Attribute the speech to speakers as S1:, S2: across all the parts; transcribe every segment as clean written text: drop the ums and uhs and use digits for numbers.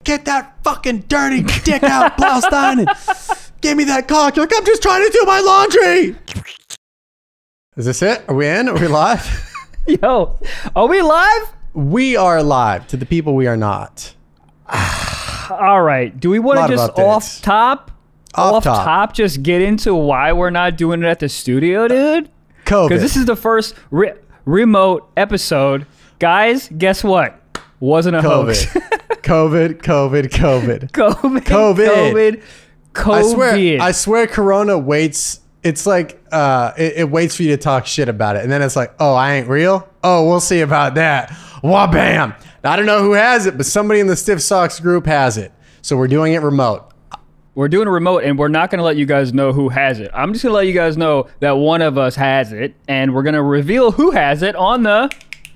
S1: get that fucking dirty dick out, Blaustein, and give me that cock. You're like, I'm just trying to do my laundry. Is this it? Are we in? Are we live?
S2: Yo, are we live?
S1: We are live. To the people, we are not.
S2: All right. Do we want to just off top just get into why we're not doing it at the studio, dude?
S1: COVID.
S2: Because this is the first remote episode. Guys, guess what? Wasn't a hoax.
S1: COVID. I swear Corona waits. It's like it waits for you to talk shit about it. And then it's like, oh, I ain't real? Oh, we'll see about that. Wah-bam. I don't know who has it, but somebody in the Stiff Socks group has it. So we're doing it remote.
S2: We're doing a remote, and we're not going to let you guys know who has it. I'm just going to let you guys know that one of us has it, and we're going to reveal who has it on the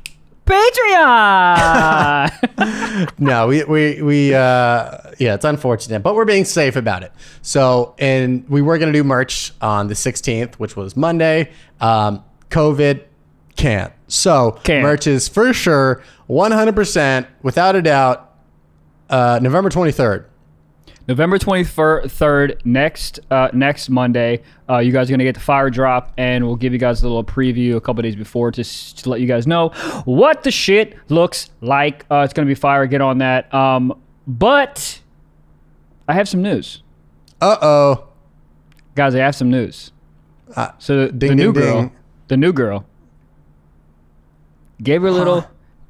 S2: Patreon.
S1: No, yeah, it's unfortunate, but we're being safe about it. So, and we were going to do merch on the 16th, which was Monday. COVID can't. So merch is for sure, 100%, without a doubt, November 23rd.
S2: November 23rd, next Monday, you guys are going to get the fire drop, and we'll give you guys a little preview a couple days before just to let you guys know what the shit looks like. It's going to be fire. Get on that. But I have some news.
S1: Uh-oh.
S2: Guys, I have some news. So the new girl gave her a little...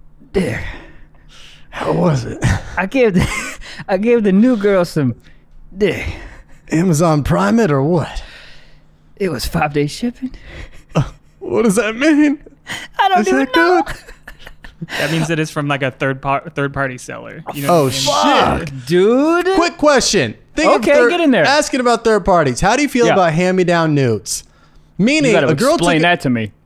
S1: How was it?
S2: I gave the new girl some dick.
S1: Amazon Prime it or what?
S2: It was 5-day shipping.
S1: What does that mean?
S2: I don't even know.
S3: That means it is from like a third party seller. You know
S1: oh shit,
S2: dude!
S1: Quick question.
S2: Get in there.
S1: Asking about third parties. How do you feel about hand-me-down nudes? Meaning
S2: a girl explain that to me.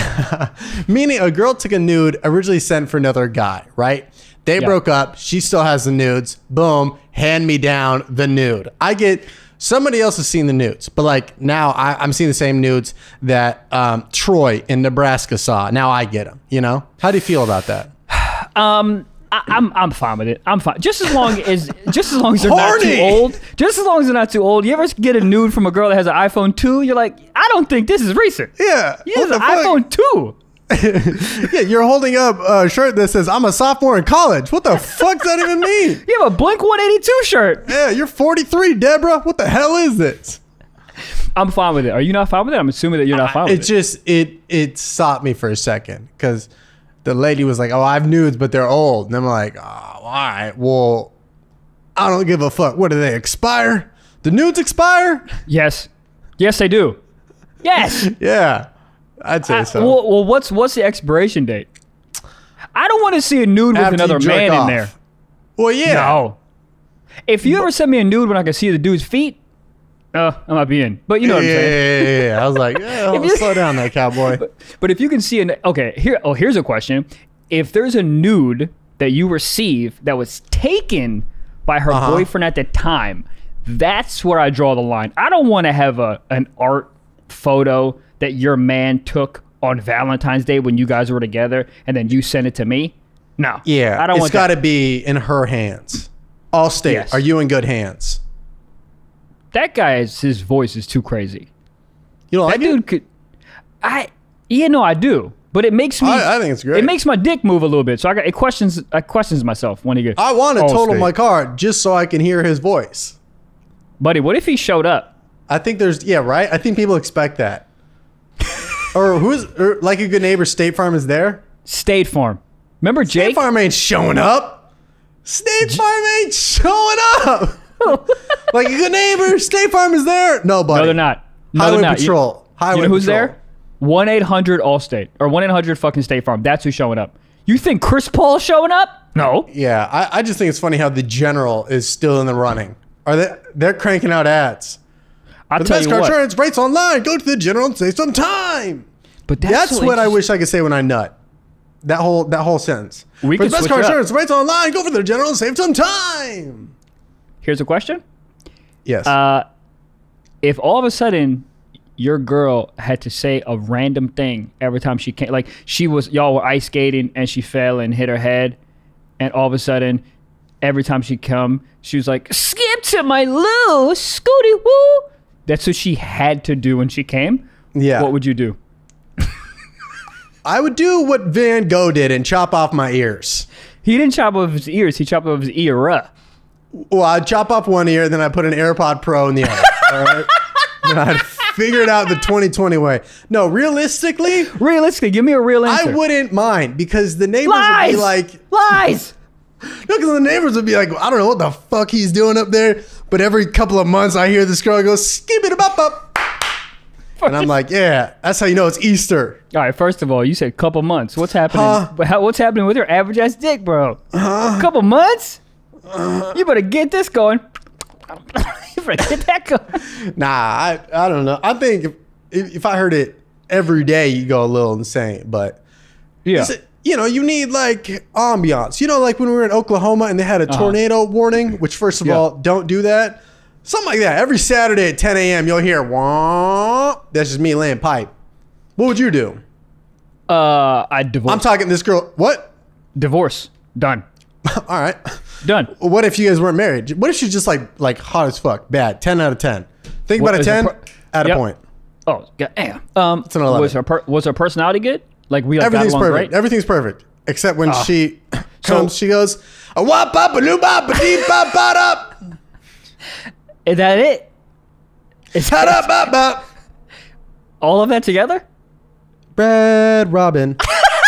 S1: Meaning a girl took a nude originally sent for another guy, right? They broke up. She still has the nudes. Boom. Hand me down the nude. I get somebody else has seen the nudes, but like now I'm seeing the same nudes that Troy in Nebraska saw. Now I get them. You know? How do you feel about that?
S2: I'm fine with it. I'm fine. Just as long as they're not too old. Just as long as they're not too old. You ever get a nude from a girl that has an iPhone 2? You're like, I don't think this is recent.
S1: Yeah.
S2: He has an iPhone 2.
S1: Yeah, you're holding up a shirt that says, I'm a sophomore in college. What the fuck does that even mean?
S2: You have a Blink-182 shirt.
S1: Yeah, you're 43, Deborah. What the hell is this?
S2: I'm fine with it. Are you not fine with it? I'm assuming that you're not fine with it.
S1: It stopped me for a second because the lady was like, oh, I have nudes, but they're old. And I'm like, oh, all right. Well, I don't give a fuck. What, do they expire? The nudes expire?
S2: Yes. Yes, they do. Yes.
S1: Yeah. I'd say so.
S2: Well, what's the expiration date? I don't want to see a nude with another man in there.
S1: Well, yeah.
S2: No. If you ever send me a nude when I can see the dude's feet, I might be in. But you know what I'm saying.
S1: Yeah. I was like, slow down there, cowboy.
S2: But if you can see here's a question. If there's a nude that you receive that was taken by her boyfriend at the time, that's where I draw the line. I don't want to have an art photo that your man took on Valentine's Day when you guys were together and then you send it to me. No.
S1: Yeah. I don't want that. It's got to be in her hands. Allstate, yes. Are you in good hands?
S2: That his voice is too crazy.
S1: You don't like
S2: dude
S1: it?
S2: I do. But it makes me
S1: I think it's great.
S2: It makes my dick move a little bit. So I questions myself when he gets
S1: I want to total my car just so I can hear his voice.
S2: Buddy, what if he showed up?
S1: I think right? I think people expect that. Or like a good neighbor, State Farm is there?
S2: State Farm. Remember Jake?
S1: State Farm ain't showing up. State Farm ain't showing up. Like a good neighbor, State Farm is there. No, buddy.
S2: No, they're not.
S1: Highway Patrol.
S2: You know who's there? 1-800-ALL-STATE. Or 1-800 fucking State Farm. That's who's showing up. You think Chris Paul's showing up? No.
S1: Yeah, I just think it's funny how the General is still in the running. They're cranking out ads.
S2: I'll tell you what.
S1: Best car insurance rates online. Go to the General and save some time.
S2: But
S1: that's what I wish I could say when I nut. That whole sentence. For the best car insurance rates online. Go for the General and save some time.
S2: Here's a question.
S1: Yes.
S2: If all of a sudden your girl had to say a random thing every time she came, like y'all were ice skating and she fell and hit her head, and all of a sudden every time she come, she was like, skip to my loo, scooty woo. That's what she had to do when she came.
S1: Yeah.
S2: What would you do?
S1: I would do what Van Gogh did and chop off my ears.
S2: He didn't chop off his ears. He chopped off his ear.
S1: Well, I'd chop off one ear, then I'd put an AirPod Pro in the other. All right? Then I'd figure it out the 2020 way. No, realistically,
S2: Give me a real answer.
S1: I wouldn't mind because the neighbors
S2: Lies!
S1: would be like,
S2: Lies!
S1: no, because the neighbors would be like, I don't know what the fuck he's doing up there, but every couple of months I hear this girl go, skip it up. And I'm like, yeah, that's how you know it's Easter.
S2: All right, first of all, you said couple months. What's happening? What's happening with your average ass dick, bro? Couple months? You better get this going. You better get that going.
S1: Nah, I don't know. I think if I heard it every day, you go a little insane. But
S2: Yeah.
S1: you know, you need like ambiance. You know, like when we were in Oklahoma and they had a tornado warning, which first of all, don't do that. Something like that. Every Saturday at 10 a.m. you'll hear wah. That's just me laying pipe. What would you do?
S2: I'd divorce.
S1: I'm talking this girl. What?
S2: Divorce. Done.
S1: All right.
S2: Done.
S1: What if you guys weren't married? What if she's just like hot as fuck? Bad. 10 out of 10. Think
S2: What
S1: about a
S2: is the
S1: 10
S2: pro-
S1: at a
S2: Yep.
S1: point.
S2: Oh, damn.
S1: It's an 11.
S2: Was her personality good? Like we like, got
S1: Everything's
S2: along
S1: perfect.
S2: great?
S1: Everything's perfect. Except when she comes, she goes, a wop up, a loo bop, a dee bop bop up.
S2: Is that it? Is
S1: Hot
S2: that
S1: up, bop bop.
S2: all of that together?
S1: Red Robin.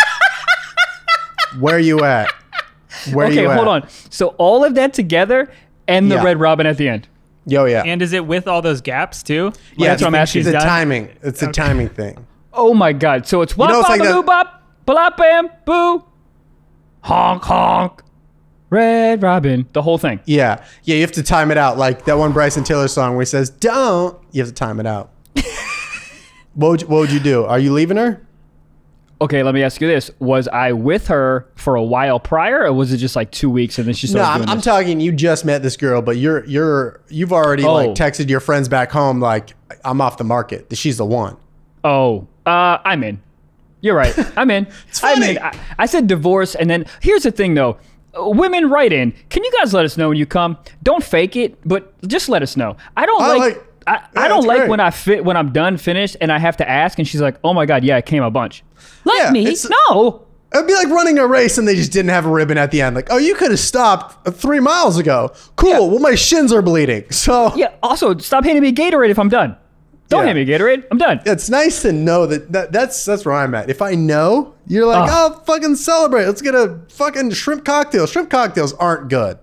S1: Where you at? Where
S2: Okay,
S1: you at?
S2: hold on. So all of that together and the
S1: Yeah.
S2: Red Robin at the end.
S1: Yo, yeah.
S3: And is it with all those gaps too?
S1: Yeah,
S2: that's what I'm asking.
S1: It's a
S3: Done?
S1: timing. It's a timing thing.
S2: Oh my God. So it's wop
S1: know, it's
S2: bop
S1: like
S2: a
S1: the-
S2: loo bop, blop bam, boo, honk honk, Red Robin, the whole thing.
S1: Yeah. Yeah, you have to time it out. Like that one Bryson Tiller song where he says, don't. You have to time it out. What would you do? Are you leaving her?
S2: Okay, let me ask you this: was I with her for a while prior, or was it just like 2 weeks and then she
S1: No,
S2: started doing
S1: I'm
S2: this?
S1: talking. You just met this girl, but you've already like
S2: Oh.
S1: texted your friends back home like I'm off the market. She's the one.
S2: I'm in. You're right. I'm in.
S1: It's
S2: I'm
S1: funny.
S2: in. I said divorce, and then here's the thing, though. Women, write in. Can you guys let us know when you come? Don't fake it, but just let us know. I don't like. I don't
S1: that's
S2: like
S1: great.
S2: when I'm done finished and I have to ask, and she's like, "Oh my God, yeah, it came a bunch."
S1: Yeah,
S2: Let me
S1: it's-
S2: no.
S1: It'd be like running a race and they just didn't have a ribbon at the end. Like, oh, you could have stopped 3 miles ago. Cool.
S2: Yeah.
S1: Well, my shins are bleeding. So
S2: Yeah. Also, stop handing me Gatorade if I'm done. Don't
S1: Yeah.
S2: hand me Gatorade. I'm done.
S1: it's nice to know that's where I'm at. If I know, you're like, oh, fucking celebrate. Let's get a fucking shrimp cocktail. Shrimp cocktails aren't good.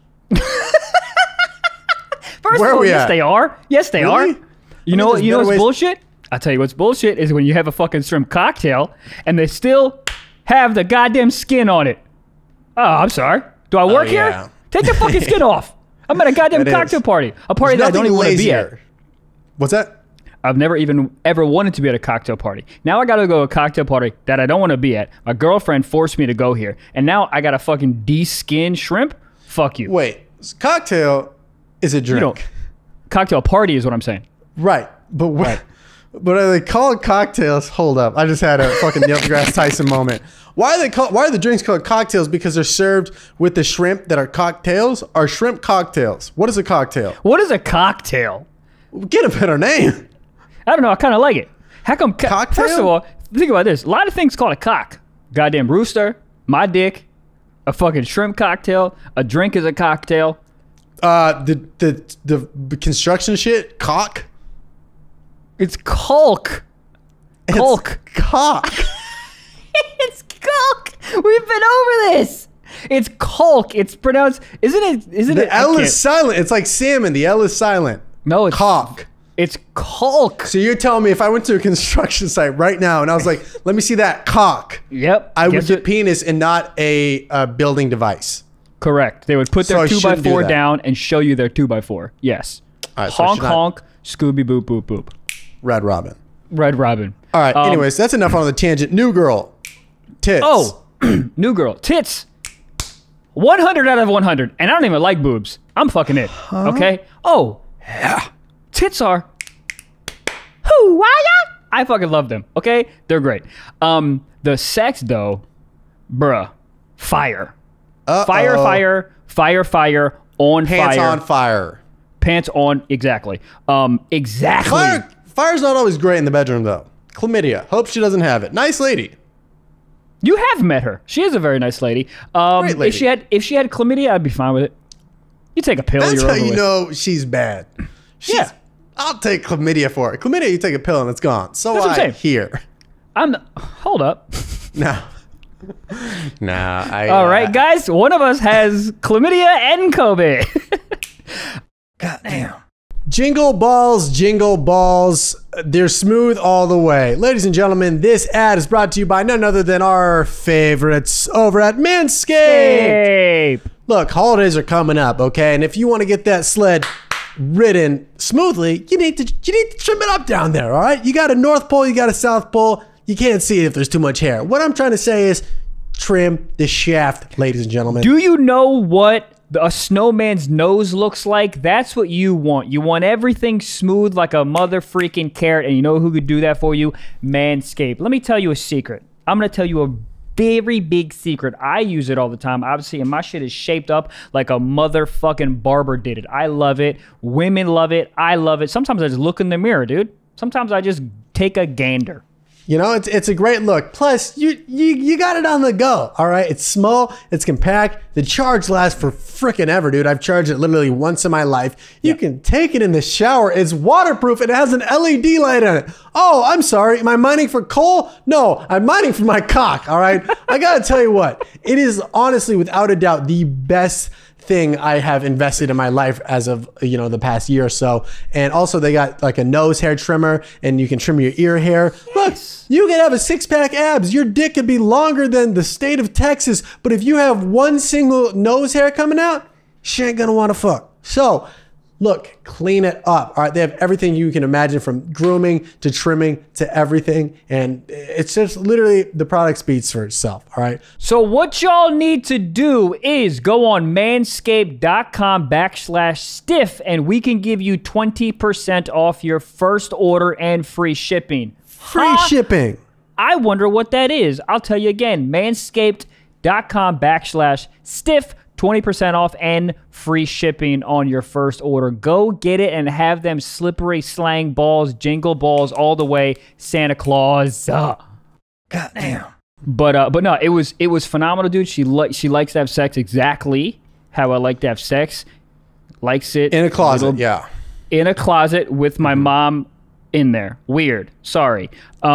S2: First
S1: Where
S2: of
S1: are
S2: all,
S1: we
S2: yes,
S1: at?
S2: they are. Yes, they
S1: Really?
S2: are. You know,
S1: there's
S2: you know
S1: better
S2: what's
S1: ways-
S2: bullshit? I'll tell you what's bullshit is when you have a fucking shrimp cocktail and they still have the goddamn skin on it. Oh, I'm sorry. Do I work
S1: yeah.
S2: here? Take the fucking skin off. I'm at a goddamn
S1: It is.
S2: cocktail party. A party that I don't
S1: Nothing
S2: even want to be at.
S1: lazier. What's that?
S2: I've never even ever wanted to be at a cocktail party. Now I gotta go to a cocktail party that I don't want to be at. My girlfriend forced me to go here. And now I gotta fucking de-skin shrimp? Fuck you.
S1: Wait, cocktail is a drink.
S2: You don't. Cocktail party is what I'm saying.
S1: Right. But what? But are they called cocktails? Hold up. I just had a fucking Neil deGrasse Tyson moment. Why are the drinks called cocktails? Because they're served with the shrimp that are cocktails? Are shrimp cocktails? What is a cocktail?
S2: What is a cocktail?
S1: Get a better name.
S2: I don't know. I kind of like it. How come?
S1: Cocktail?
S2: First of all, think about this. A lot of things called a cock. Goddamn rooster, my dick, a fucking shrimp cocktail, a drink is a cocktail.
S1: The construction shit, caulk.
S2: It's caulk. Caulk.
S1: It's cock.
S2: It's caulk. We've been over this. It's caulk. It's pronounced. Isn't it? Isn't it?
S1: The L is silent. It's like salmon. The L is silent.
S2: No, it's
S1: Caulk.
S2: It's caulk.
S1: So you're telling me if I went to a construction site right now and I was like, let me see that caulk,
S2: Yep.
S1: I would
S2: Guess
S1: get
S2: what-
S1: penis and not a building device.
S2: Correct. They would put
S1: So
S2: their
S1: I
S2: 2x4
S1: shouldn't do that.
S2: down and show you their 2x4. Yes.
S1: All right, so I
S2: Honk
S1: should not-
S2: honk. Scooby boop boop boop.
S1: Red Robin.
S2: Red Robin.
S1: All right. Anyways, that's enough on the tangent. New girl. Tits.
S2: Oh, new girl. Tits. 100 out of 100. And I don't even like boobs. I'm fucking it. Okay? Oh, yeah. Tits are. Who? I fucking love them. Okay? They're great. The sex, though, bruh, fire. Fire, fire, fire, fire, on
S1: Pants
S2: fire.
S1: on fire.
S2: Pants on, exactly. Exactly.
S1: Fire's not always great in the bedroom, though. Chlamydia. Hope she doesn't have it. Nice lady.
S2: You have met her. She is a very nice lady.
S1: Great lady.
S2: If she had chlamydia, I'd be fine with it. You take a pill.
S1: That's
S2: you're
S1: how
S2: over
S1: you
S2: with.
S1: know she's bad.
S2: Yeah.
S1: I'll take chlamydia for it. Chlamydia, you take a pill and it's gone. So
S2: That's what I'm
S1: I
S2: saying.
S1: hear.
S2: Hold up.
S1: No.
S2: All right, guys. One of us has chlamydia and COVID.
S1: God damn. Jingle balls. They're smooth all the way. Ladies and gentlemen, this ad is brought to you by none other than our favorites over at Manscaped.
S2: Hey.
S1: Look, holidays are coming up, okay? And if you want to get that sled ridden smoothly, you need to trim it up down there, all right? You got a North Pole, you got a South Pole. You can't see it if there's too much hair. What I'm trying to say is trim the shaft, ladies and gentlemen.
S2: Do you know what a snowman's nose looks like? That's what you want. You want everything smooth like a mother freaking carrot. And you know who could do that for you? Manscaped. Let me tell you a secret. I'm going to tell you a very big secret. I use it all the time, obviously, and my shit is shaped up like a motherfucking barber did it. I love it. Women love it. I love it. Sometimes I just look in the mirror, dude. Sometimes I just take a gander.
S1: You know, it's a great look. Plus, you got it on the go, all right? It's small, it's compact. The charge lasts for frickin' ever, dude. I've charged it literally once in my life. You can take it in the shower. It's waterproof. It has an LED light on it. Oh, I'm sorry. Am I mining for coal? No, I'm mining for my cock, all right? I gotta tell you what. It is honestly, without a doubt, the best thing I have invested in my life as of, you know, the past year or so. And also they got like a nose hair trimmer and you can trim your ear hair. Yes. Look, you can have a 6-pack abs. Your dick could be longer than the state of Texas. But if you have one single nose hair coming out, she ain't gonna wanna fuck. So look, clean it up. All right, they have everything you can imagine from grooming to trimming to everything. And it's just literally the product speaks for itself. All right.
S2: So what y'all need to do is go on manscaped.com/stiff and we can give you 20% off your first order and free shipping.
S1: Free shipping.
S2: I wonder what that is. I'll tell you again, manscaped.com/stiff. 20% off and free shipping on your first order. Go get it and have them slippery slang balls, jingle balls all the way, Santa Claus. God
S1: damn.
S2: But no, it was phenomenal, dude. She likes to have sex exactly how I like to have sex. Likes it
S1: in a closet, yeah.
S2: In a closet with my mom in there. Weird. Sorry.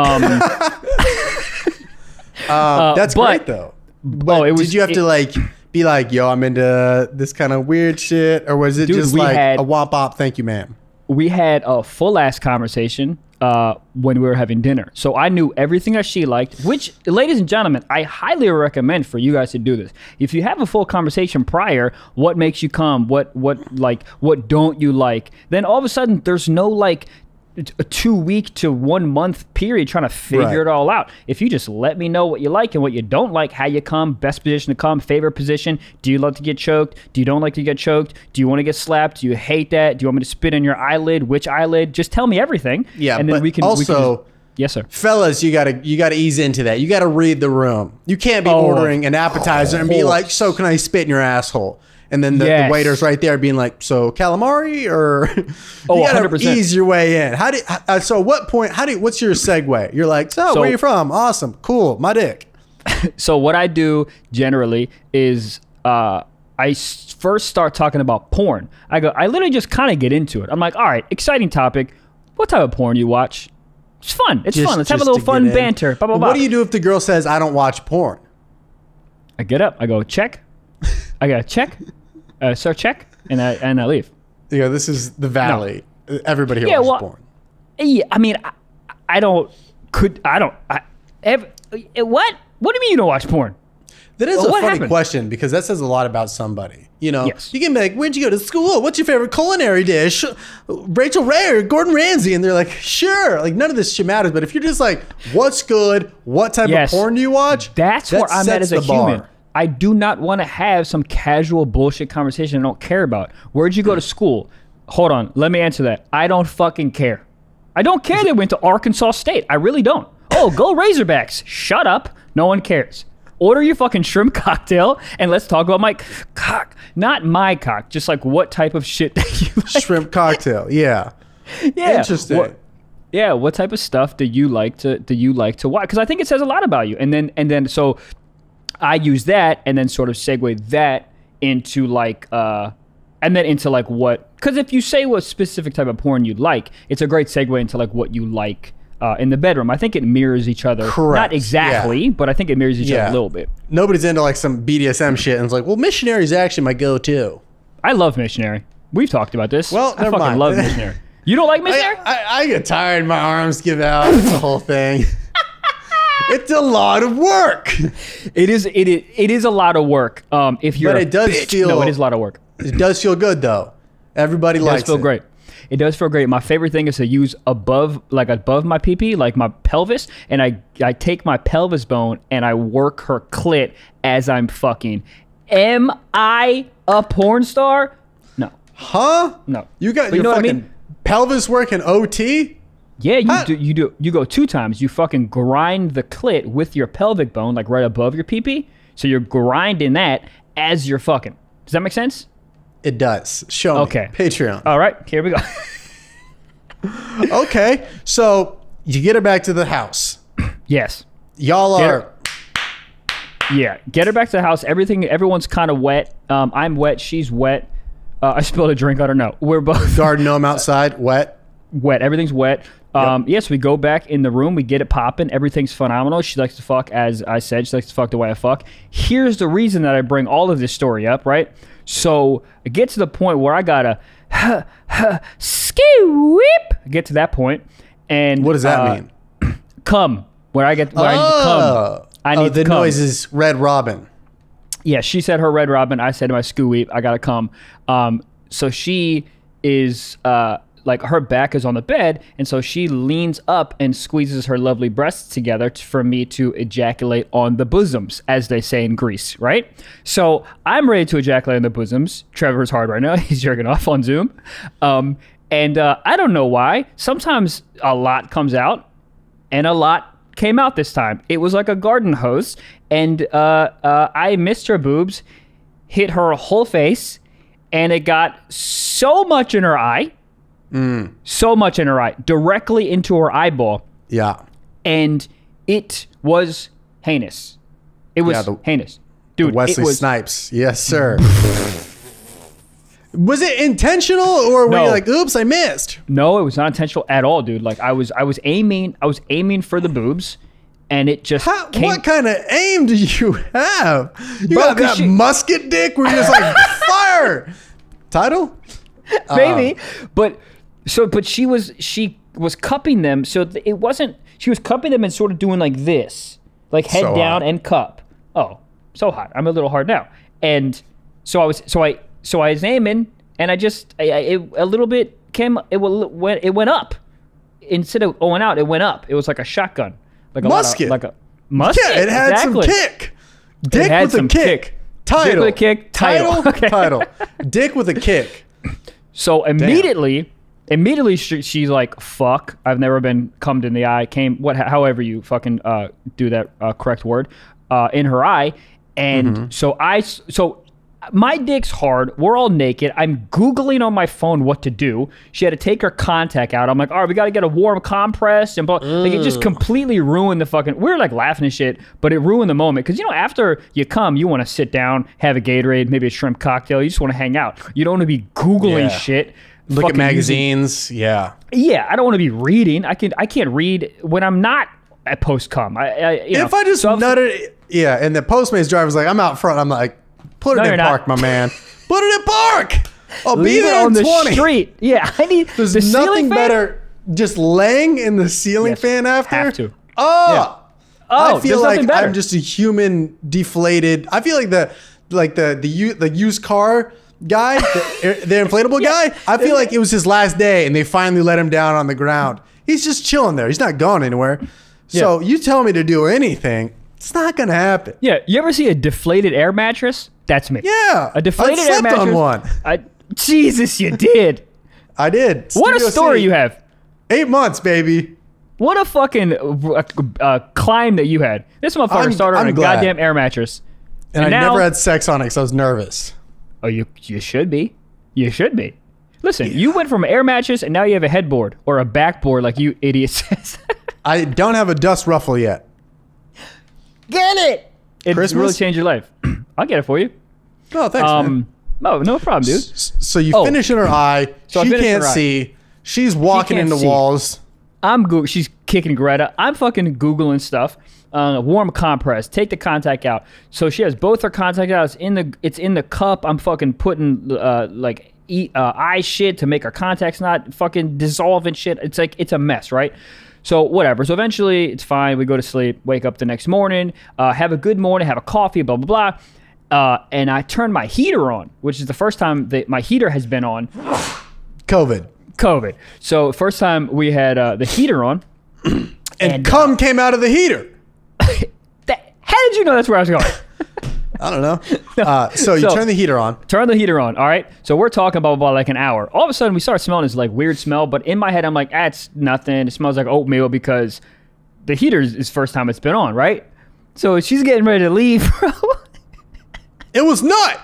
S1: That's great though. But did you have to be like, yo, I'm into this kind of weird shit? Or was it just like a womp op, thank you, ma'am?
S2: We had a full-ass conversation when we were having dinner. So I knew everything that she liked, which, ladies and gentlemen, I highly recommend for you guys to do this. If you have a full conversation prior, what makes you come, what don't you like, then all of a sudden there's no like a 2-week to 1 month period trying to figure it all out. If you just let me know what you like and what you don't like, how you come, best position to come, favorite position, do you love to get choked? Do you don't like to get choked? Do you want to get slapped? Do you hate that? Do you want me to spit in your eyelid? Which eyelid? Just tell me everything.
S1: Yeah,
S2: and then we can
S1: also,
S2: yes, sir.
S1: Fellas, you gotta ease into that. You gotta read the room. You can't be ordering an appetizer and be like, so can I spit in your asshole? And then the waiter's right there being like, so calamari or you gotta
S2: 100%.
S1: ease your way in. So what point, what's your segue? You're like, so where are you from? Awesome. Cool. My dick.
S2: So what I do generally is first start talking about porn. I literally just kind of get into it. I'm like, all right, exciting topic. What type of porn you watch? It's fun. It's fun. Let's have a little fun banter. Blah, blah, blah.
S1: What do you do if the girl says, I don't watch porn?
S2: I get up. I go, check. I got to check. Sir, check. And I leave.
S1: Yeah, this is the Valley. No. Everybody here watches porn.
S2: Yeah, I mean, what? What do you mean you don't watch porn?
S1: That is a funny question because that says a lot about somebody. You know, you can be like, where'd you go to school? What's your favorite culinary dish? Rachel Ray or Gordon Ramsay? And they're like, sure. Like, none of this shit matters. But if you're just like, what's good? What type of porn do you watch?
S2: That's where I'm at as a human. I do not want to have some casual bullshit conversation I don't care about. Where'd you go to school? Hold on. Let me answer that. I don't fucking care. I don't care they went to Arkansas State. I really don't. Oh, go Razorbacks. Shut up. No one cares. order your fucking shrimp cocktail and let's talk about my cock. Not my cock, just like what type of shit that you like.
S1: Shrimp cocktail. Yeah.
S2: Yeah.
S1: Interesting.
S2: What type of stuff do you like to watch? Because I think it says a lot about you. And then so I use that and then sort of segue that into like and then into like what, because if you say what specific type of porn you like, it's a great segue into like what you like in the bedroom. I think it mirrors each other.
S1: Correct.
S2: Not exactly, but I think it mirrors each other a little bit.
S1: Nobody's into like some BDSM shit and it's like, well, missionary is actually my go-to.
S2: I love missionary. We've talked about this.
S1: Well,
S2: I
S1: never
S2: fucking
S1: mind.
S2: love missionary. You don't like missionary?
S1: I get tired. My arms give out. It's the whole thing. It's a lot of work.
S2: It is a lot of work. If you're
S1: But it does feel.
S2: No, it is a lot of work.
S1: It does feel good though. Everybody likes it.
S2: It does feel great. It does feel great. My favorite thing is to use above my pee-pee, like my pelvis, and I take my pelvis bone and I work her clit as I'm fucking. Am I a porn star? No.
S1: Huh?
S2: No.
S1: You got
S2: But
S1: your
S2: you know
S1: fucking
S2: what I mean?
S1: pelvis working OT?
S2: Yeah, you go 2 times. You fucking grind the clit with your pelvic bone, like right above your pee-pee. So you're grinding that as you're fucking. Does that make sense?
S1: It does. Show me.
S2: Okay.
S1: Patreon.
S2: All right, here we go.
S1: Okay. So you get her back to the house.
S2: Yes.
S1: Y'all are.
S2: Yeah, get her back to the house. Everyone's kind of wet. I'm wet. She's wet. I spilled a drink. I don't know. We're both
S1: Garden gnome outside, wet.
S2: Wet. Everything's wet. Yes, we go back in the room. We get it popping. Everything's phenomenal. She likes to fuck, as I said. She likes to fuck the way I fuck. Here's the reason that I bring all of this story up, right? So I get to the point where I gotta skip. Get to that point, and
S1: What does that mean?
S2: Come. Where I need to come. I need
S1: the
S2: to come.
S1: noise is Red Robin.
S2: Yeah, she said her red robin. I said my scoop. I gotta come. So she is like her back is on the bed, and so she leans up and squeezes her lovely breasts together for me to ejaculate on the bosoms, as they say in Greece, right? So I'm ready to ejaculate on the bosoms. Trevor's hard right now. He's jerking off on Zoom. And I don't know why. Sometimes a lot comes out, and a lot came out this time. It was like a garden hose, and I missed her boobs, hit her whole face, and it got so much in her eye, so much in her eye, directly into her eyeball.
S1: Yeah.
S2: And it was heinous. It was heinous. Dude,
S1: Wesley
S2: it was,
S1: Snipes. Yes, sir. Was it intentional, or were
S2: No.
S1: you like, oops, I missed?
S2: No, it was not intentional at all, dude. Like I was aiming for the boobs, and it just came.
S1: What kind of aim do you have? You
S2: Bro,
S1: got
S2: 'cause
S1: that musket dick where you're just like, fire! Title?
S2: Maybe, but she was cupping them, so it wasn't. She was cupping them and sort of doing like this, like head
S1: So
S2: down
S1: hot.
S2: and cup. Oh, so hot! I'm a little hard now, and so I was aiming, and it a little bit came. It went up instead of going out. It went up. It was like a shotgun, like a
S1: Musket.
S2: like a musket.
S1: Yeah, it had
S2: exactly.
S1: some kick. Dick
S2: had
S1: with a
S2: some
S1: kick.
S2: kick.
S1: Title.
S2: Dick with a kick. Title. Okay.
S1: Title. Dick with a kick.
S2: So immediately she's like, "Fuck! I've never been cummed in the eye." However you fucking do that correct word, in her eye, and so my dick's hard. We're all naked. I'm Googling on my phone what to do. She had to take her contact out. I'm like, all right, we got to get a warm compress. And like, it just completely ruined the fucking... We were like laughing and shit, but it ruined the moment. Because, after you come, you want to sit down, have a Gatorade, maybe a shrimp cocktail. You just want to hang out. You don't want to be Googling shit.
S1: Look at
S2: fucking
S1: magazines. Yeah,
S2: I don't want to be reading. I can't read when I'm not at post-cum.
S1: If I just nutted... Yeah, and the Postmates driver's like, I'm out front. I'm like... Put it
S2: No,
S1: in
S2: you're
S1: park,
S2: not.
S1: my man. Put it in park. I'll be
S2: leave it
S1: there
S2: on
S1: in
S2: the
S1: 20.
S2: street. Yeah, I need
S1: There's
S2: the ceiling
S1: nothing
S2: fan?
S1: better just laying in the ceiling
S2: Yes,
S1: fan after.
S2: have to.
S1: Oh,
S2: Yeah. Oh,
S1: I feel
S2: there's
S1: like
S2: nothing better.
S1: I'm just a human deflated. I feel like the used car guy, the inflatable guy. I feel like it was his last day, and they finally let him down on the ground. He's just chilling there. He's not going anywhere. So you tell me to do anything, it's not gonna happen.
S2: Yeah, you ever see a deflated air mattress? That's me.
S1: Yeah,
S2: A deflated
S1: I
S2: air
S1: slept
S2: mattress.
S1: on one.
S2: Jesus, you did.
S1: I did.
S2: What a
S1: Studio
S2: story
S1: City.
S2: you have.
S1: 8 months, baby.
S2: What a fucking climb that you had. This motherfucker started on a goddamn air mattress.
S1: And I never had sex on it because I was nervous.
S2: Oh, you should be. You should be. Listen, you went from air mattress and now you have a headboard or a backboard like you idiot says.
S1: I don't have a dust ruffle yet.
S2: Get it! It
S1: Christmas?
S2: really changed your life. I'll get it for you.
S1: Oh, thanks, man.
S2: No problem, dude.
S1: So you finish in her eye.
S2: So
S1: she can't see. She's walking into walls.
S2: She's kicking Greta. I'm fucking Googling stuff. Warm compress. Take the contact out. So she has both her contact out. It's in the cup. I'm fucking putting eye shit to make her contacts not fucking dissolve and shit. It's a mess, right? So whatever. So eventually it's fine. We go to sleep. Wake up the next morning. Have a good morning. Have a coffee. Blah blah blah. And I turn my heater on, which is the first time that my heater has been on.
S1: COVID.
S2: So first time we had the heater on.
S1: And cum came out of the heater.
S2: How did you know that's where I was going?
S1: I don't know. So you turn the heater on.
S2: Turn the heater on. All right. So we're talking about like an hour. All of a sudden we start smelling this like weird smell. But in my head, I'm like, it's nothing. It smells like oatmeal because the heater is first time it's been on. Right. So she's getting ready to leave, bro.
S1: It was not.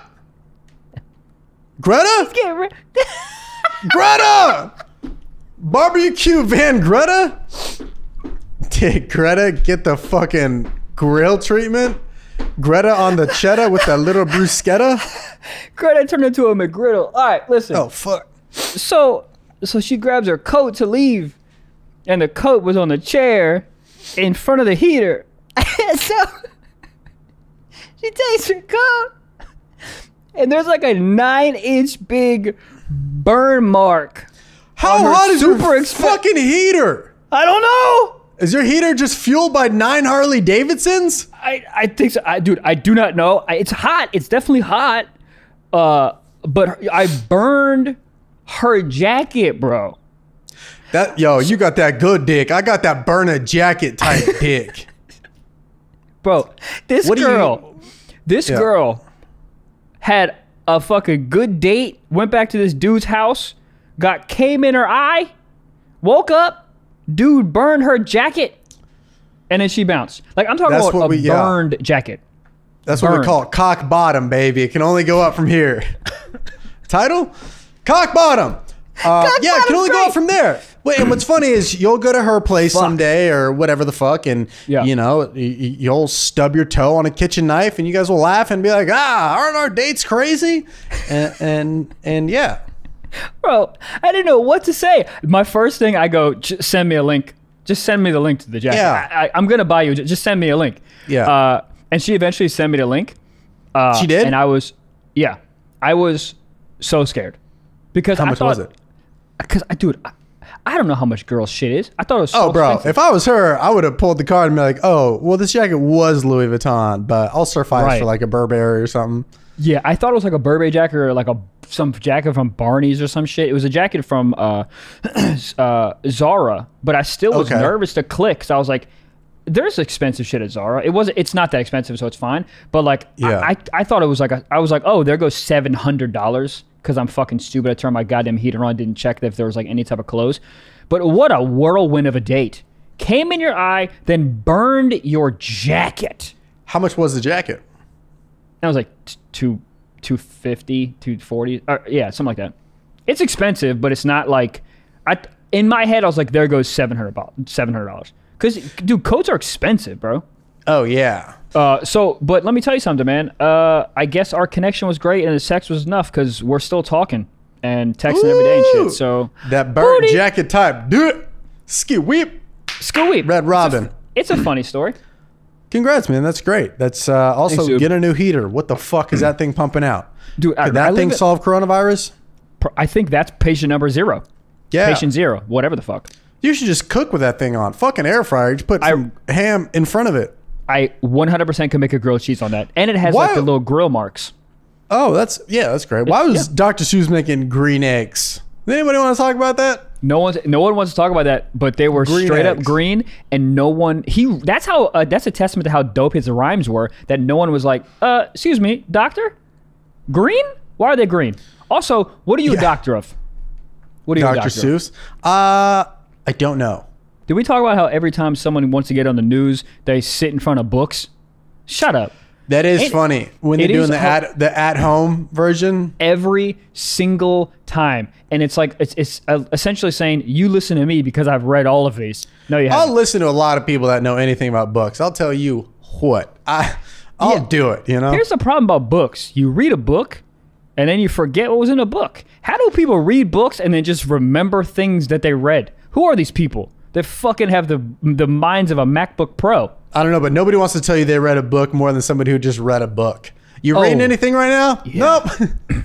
S1: Greta?
S2: Getting ready.
S1: Greta! Barbecue Van Greta? Did Greta get the fucking grill treatment? Greta on the cheddar with that little bruschetta?
S2: Greta turned into a McGriddle. All right, listen.
S1: Oh, fuck.
S2: So she grabs her coat to leave, and the coat was on the chair in front of the heater. So she takes her coat, and there's like a 9-inch big burn mark.
S1: How hot is your fucking heater?
S2: I don't know.
S1: Is your heater just fueled by 9 Harley Davidsons?
S2: I think so. Dude, I do not know. It's hot. It's definitely hot. But I burned her jacket, bro.
S1: You got that good dick. I got that burn a jacket type dick.
S2: Bro, this girl had a fucking good date, went back to this dude's house, came in her eye, woke up, dude burned her jacket, and then she bounced. Like, I'm talking about a burned jacket.
S1: That's what we call it, cock bottom, baby. It can only go up from here. Title? Cock bottom. It can only go up from there. Wait, and what's funny is you'll go to her place someday or whatever the fuck, and you'll stub your toe on a kitchen knife, and you guys will laugh and be like, aren't our dates crazy? And yeah.
S2: Bro, I didn't know what to say. My first thing, I go, send me a link. Just send me the link to the jacket.
S1: Yeah.
S2: I'm going to buy you. Just send me a link.
S1: Yeah.
S2: And she eventually sent me the link.
S1: She did?
S2: And I was so scared. Because
S1: how much was it?
S2: Because, dude, I don't know how much girl shit is. I thought it was so expensive.
S1: If I was her, I would have pulled the card and be like, oh, well, this jacket was Louis Vuitton, but I'll suffice for like a Burberry or something.
S2: Yeah, I thought it was like a Burberry jacket or like some jacket from Barney's or some shit. It was a jacket from Zara, but I still was nervous to click. So I was like, there's expensive shit at Zara. It's not that expensive, so it's fine. But like, I thought it was like, I was like, oh, there goes $700 because I'm fucking stupid. I turned my goddamn heater on, didn't check if there was like any type of clothes. But what a whirlwind of a date. Came in your eye, then burned your jacket.
S1: How much was the jacket?
S2: That was like $250, $240. Yeah, something like that. It's expensive, but it's not like in my head I was like, there goes $700. Because dude, coats are expensive, bro.
S1: Oh yeah.
S2: But let me tell you something, man. I guess our connection was great and the sex was enough because we're still talking and texting every day and shit. So
S1: that burnt jacket type, do it. Ski weep.
S2: Red
S1: Robin.
S2: It's a funny story.
S1: Congrats, man. That's great. That's also
S2: Thanks,
S1: get a new heater. What the fuck is that thing pumping out?
S2: Dude,
S1: could that thing solve coronavirus?
S2: I think that's patient number 0.
S1: Yeah.
S2: Patient 0, whatever the fuck.
S1: You should just cook with that thing on. Fucking air fryer. Just put some ham in front of it.
S2: I 100% could make a grilled cheese on that. And it has like the little grill marks.
S1: Oh, that's great. Why was Dr. Seuss making green eggs? Does anybody want to talk about that?
S2: No one wants to talk about that, but they were straight up green, and no one. That's a testament to how dope his rhymes were. That no one was like, excuse me, doctor, green? Why are they green? Also, what are you a doctor of? What are you a doctor
S1: Seuss? I don't know.
S2: Did we talk about how every time someone wants to get on the news, they sit in front of books? Shut up.
S1: That is funny when they're doing the at-home version.
S2: Every single time. And it's like, it's essentially saying, you listen to me because I've read all of these. No, you haven't.
S1: I'll listen to a lot of people that know anything about books. I'll tell you what. I'll do it, you know?
S2: Here's the problem about books. You read a book, and then you forget what was in a book. How do people read books and then just remember things that they read? Who are these people that fucking have the minds of a MacBook Pro?
S1: I don't know, but nobody wants to tell you they read a book more than somebody who just read a book. You reading anything right now?
S2: Yeah.
S1: Nope.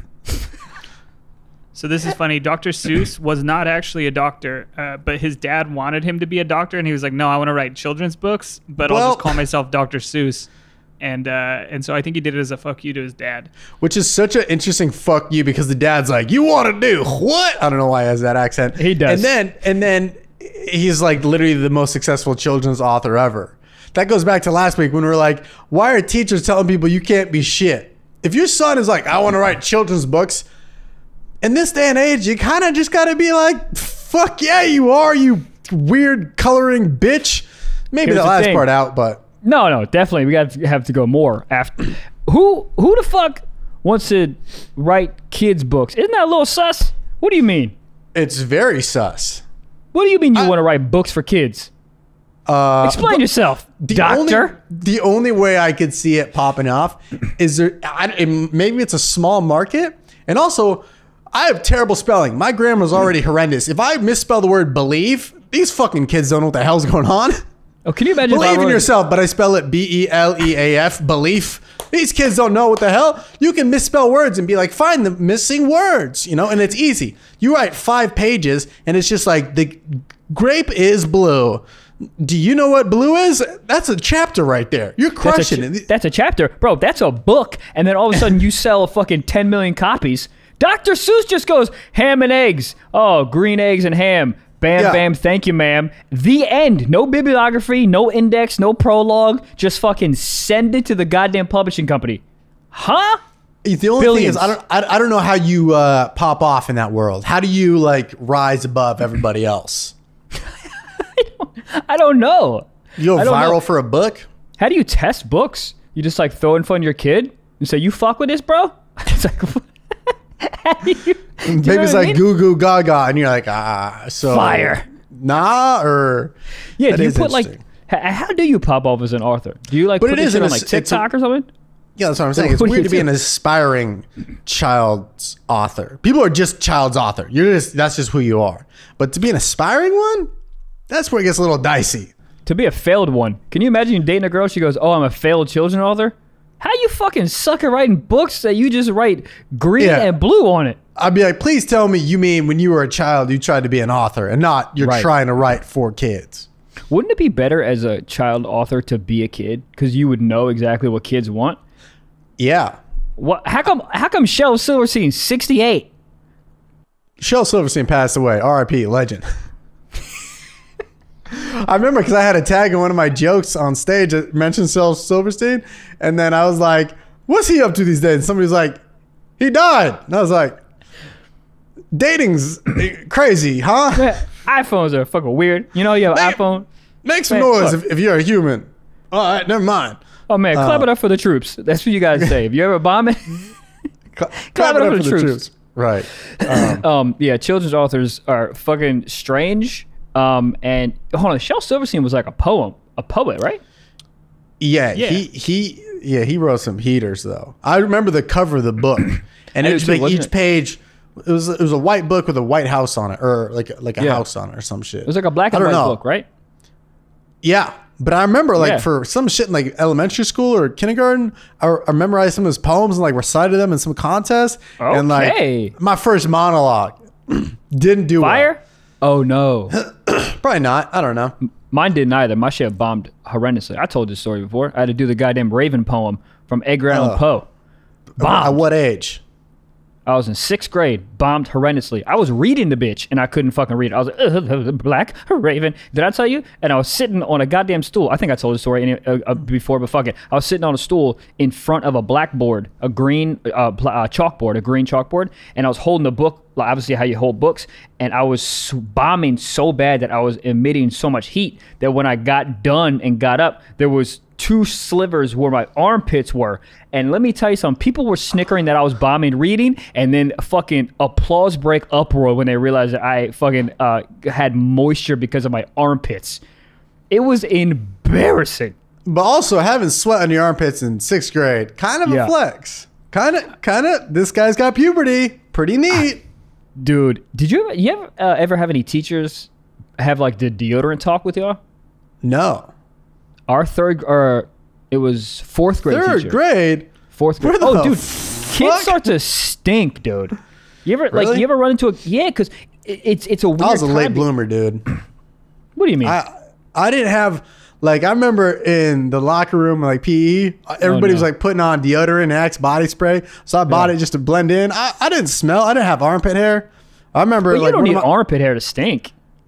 S3: So this is funny. Dr. Seuss was not actually a doctor, but his dad wanted him to be a doctor, and he was like, "No, I want to write children's books, but I'll just call myself Dr. Seuss." And so I think he did it as a fuck you to his dad.
S1: Which is such an interesting fuck you because the dad's like, "You want to do what?" I don't know why he has that accent.
S2: He does.
S1: And then he's like literally the most successful children's author ever. That goes back to last week when we were like, why are teachers telling people you can't be shit? If your son is like, I want to write children's books, in this day and age, you kind of just got to be like, fuck yeah, you are, you weird coloring bitch. Maybe the last part out, but.
S2: No, definitely. We got to have to go more after. Who the fuck wants to write kids' books? Isn't that a little sus? What do you mean?
S1: It's very sus.
S2: What do you mean you want to write books for kids? Explain yourself, doctor.
S1: The only way I could see it popping off is maybe it's a small market. And also, I have terrible spelling. My grammar's already horrendous. If I misspell the word believe, these fucking kids don't know what the hell's going on.
S2: Oh, can you imagine?
S1: Believe in yourself, but I spell it BELEAF, belief. These kids don't know what the hell. You can misspell words and be like, find the missing words, you know, and it's easy. You write 5 pages and it's just like, the grape is blue. Do you know what blue is? That's a chapter right there. You're crushing it.
S2: That's a chapter. Bro, that's a book. And then all of a sudden you sell fucking 10 million copies. Dr. Seuss just goes, ham and eggs. Oh, green eggs and ham. Bam, bam, thank you, ma'am. The end. No bibliography, no index, no prologue. Just fucking send it to the goddamn publishing company. Huh?
S1: The only thing is, I don't know how you pop off in that world. How do you like rise above everybody else?
S2: I don't know.
S1: You go viral for a book?
S2: How do you test books? You just like throw in front of your kid and say, you fuck with this, bro? It's like,
S1: maybe it's like goo goo gaga, and you're like, so
S2: fire.
S1: Nah, or
S2: yeah, do you put like, how do you pop off as an author? Do you like put it on like TikTok or something?
S1: Yeah, that's what I'm saying. It's weird to be an aspiring child's author. People are just child's author. That's just who you are. But to be an aspiring one, that's where it gets a little dicey.
S2: To be a failed one. Can you imagine you dating a girl, she goes, oh, I'm a failed children's author? How you fucking suck at writing books that you just write green and blue on it?
S1: I'd be like, please tell me you mean when you were a child you tried to be an author and not you're trying to write for kids.
S2: Wouldn't it be better as a child author to be a kid? Because you would know exactly what kids want?
S1: Yeah.
S2: What? How come Shel Silverstein, 68?
S1: Shel Silverstein passed away. R.I.P. Legend. I remember because I had a tag in one of my jokes on stage that mentioned Shel Silverstein, and then I was like, "What's he up to these days?" And somebody's like, "He died," and I was like, "Dating's crazy, huh?"
S2: Man, iPhones are fucking weird. You know, you have an iPhone.
S1: Make some noise if you're a human. All right, never mind.
S2: Oh man, clap it up for the troops. That's what you guys say. If you ever bombing, clap it up for the troops.
S1: Right.
S2: Yeah, children's authors are fucking strange. And hold on, Shel Silverstein was like a poet, right?
S1: Yeah. He wrote some heaters though. I remember the cover of the book, and it was like each page. It was a white book with a white house on it, or like a house on it, or some shit.
S2: It was like a black and white book, right?
S1: Yeah, but I remember like for some shit in like elementary school or kindergarten, I memorized some of his poems and like recited them in some contest.
S2: Okay.
S1: And like my first monologue didn't do
S2: well. Oh no.
S1: Probably not. I don't know.
S2: Mine didn't either. My shit bombed horrendously. I told this story before. I had to do the goddamn Raven poem from Edgar Allan Poe.
S1: At what age?
S2: I was in 6th grade. Bombed horrendously. I was reading the bitch and I couldn't fucking read it. I was like, Black Raven. Did I tell you? And I was sitting on a goddamn stool. I think I told the story before, but fuck it. I was sitting on a stool in front of a blackboard, a green chalkboard, and I was holding the book like, obviously how you hold books, and I was bombing so bad that I was emitting so much heat that when I got done and got up, there was 2 slivers where my armpits were. And let me tell you something, people were snickering that I was bombing reading, and then fucking applause break uproar when they realized that I fucking had moisture because of my armpits. It was embarrassing.
S1: But also having sweat on your armpits in 6th grade, kind of a flex. Kind of, this guy's got puberty. Pretty neat.
S2: Dude, did you ever have any teachers have like the deodorant talk with y'all?
S1: No.
S2: Our it was 4th grade
S1: teacher. 3rd grade?
S2: 4th grade. Oh, dude, kids start to stink, dude. You ever
S1: really?
S2: you ever run into because it's a weird time.
S1: I was a late bloomer, dude.
S2: What do you mean?
S1: I didn't have... Like, I remember in the locker room, like PE, everybody was like putting on deodorant and Axe body spray. So I bought it just to blend in. I didn't smell. I didn't have armpit hair. I remember
S2: you don't need armpit hair to stink.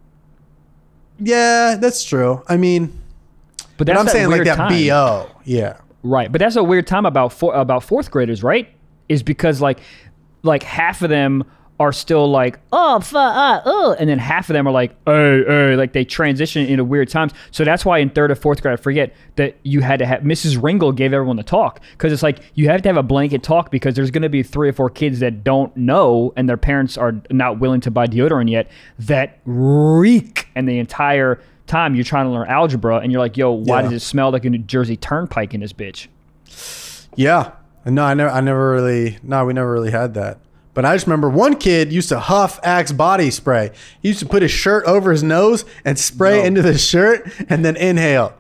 S1: Yeah, that's true. I mean, but I'm saying like that time. BO. Yeah.
S2: Right. But that's a weird time about 4th graders, right? Is because like half of them are still like, and then half of them are like, like they transition into weird times. So that's why in 3rd or 4th grade, I forget, that you had to have, Mrs. Ringle gave everyone the talk, because it's like you have to have a blanket talk because there's going to be 3 or 4 kids that don't know and their parents are not willing to buy deodorant yet that reek, and the entire time you're trying to learn algebra and you're like, yo, why does it smell like a New Jersey Turnpike in this bitch?
S1: Yeah. No, we never really had that. But I just remember one kid used to huff Axe body spray. He used to put his shirt over his nose and spray into the shirt and then inhale.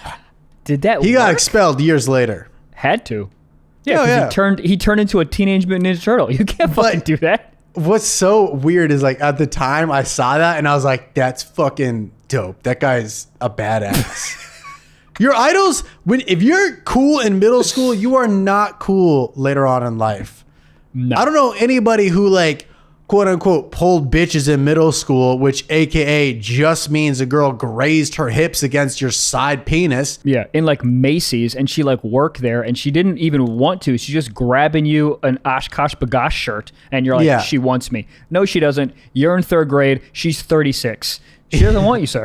S2: Did that
S1: He got expelled years later.
S2: Had to. Yeah, because he turned into a Teenage Mutant Ninja Turtle. You can't fucking do that.
S1: What's so weird is like at the time I saw that and I was like, that's fucking dope. That guy's a badass. Your idols, if you're cool in middle school, you are not cool later on in life. No. I don't know anybody who like quote unquote pulled bitches in middle school, which AKA just means a girl grazed her hips against your side penis.
S2: Yeah, in like Macy's, and she like worked there and she didn't even want to. She's just grabbing you an Oshkosh B'gosh shirt and you're like, she wants me. No, she doesn't. You're in 3rd grade. She's 36. She doesn't want you, sir.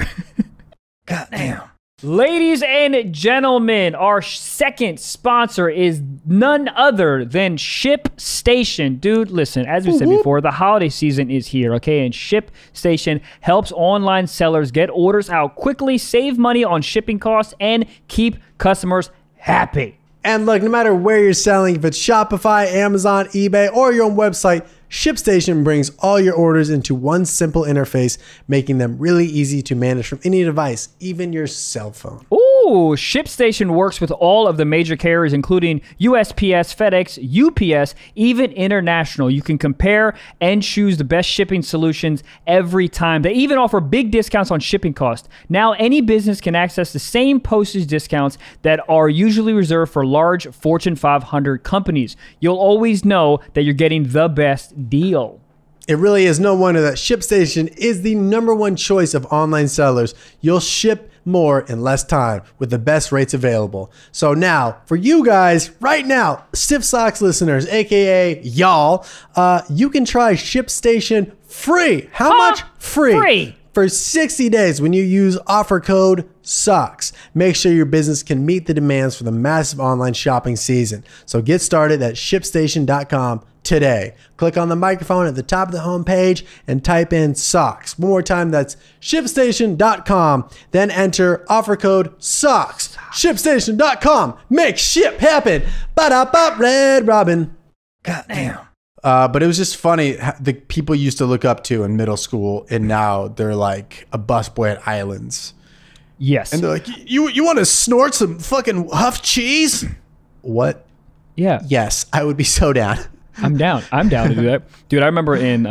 S1: God damn.
S2: Ladies and gentlemen, our second sponsor is none other than ShipStation. Dude, listen, as we said before, the holiday season is here, okay? And ShipStation helps online sellers get orders out quickly, save money on shipping costs, and keep customers happy.
S1: And look, no matter where you're selling, if it's Shopify, Amazon, eBay, or your own website, ShipStation brings all your orders into one simple interface, making them really easy to manage from any device, even your cell phone.
S2: Ooh, ShipStation works with all of the major carriers, including USPS, FedEx, UPS, even international. You can compare and choose the best shipping solutions every time. They even offer big discounts on shipping costs. Now, any business can access the same postage discounts that are usually reserved for large Fortune 500 companies. You'll always know that you're getting the best deal.
S1: It really is no wonder that ShipStation is the #1 choice of online sellers. You'll ship more in less time with the best rates available. So now, for you guys, right now, Stiff Socks listeners, aka y'all, you can try ShipStation free. How much? Free. For 60 days when you use offer code SOCKS. Make sure your business can meet the demands for the massive online shopping season. So get started at ShipStation.com today. Click on the microphone at the top of the homepage and type in SOCKS. One more time, that's ShipStation.com. Then enter offer code SOCKS. ShipStation.com. Make ship happen. Ba-da-ba, Red Robin. Goddamn. But it was just funny, the people used to look up to in middle school, and now they're like a busboy at Islands.
S2: Yes.
S1: And they're like, you want to snort some fucking huff cheese? What?
S2: Yeah.
S1: Yes, I would be so down.
S2: I'm down to do that. Dude, I remember in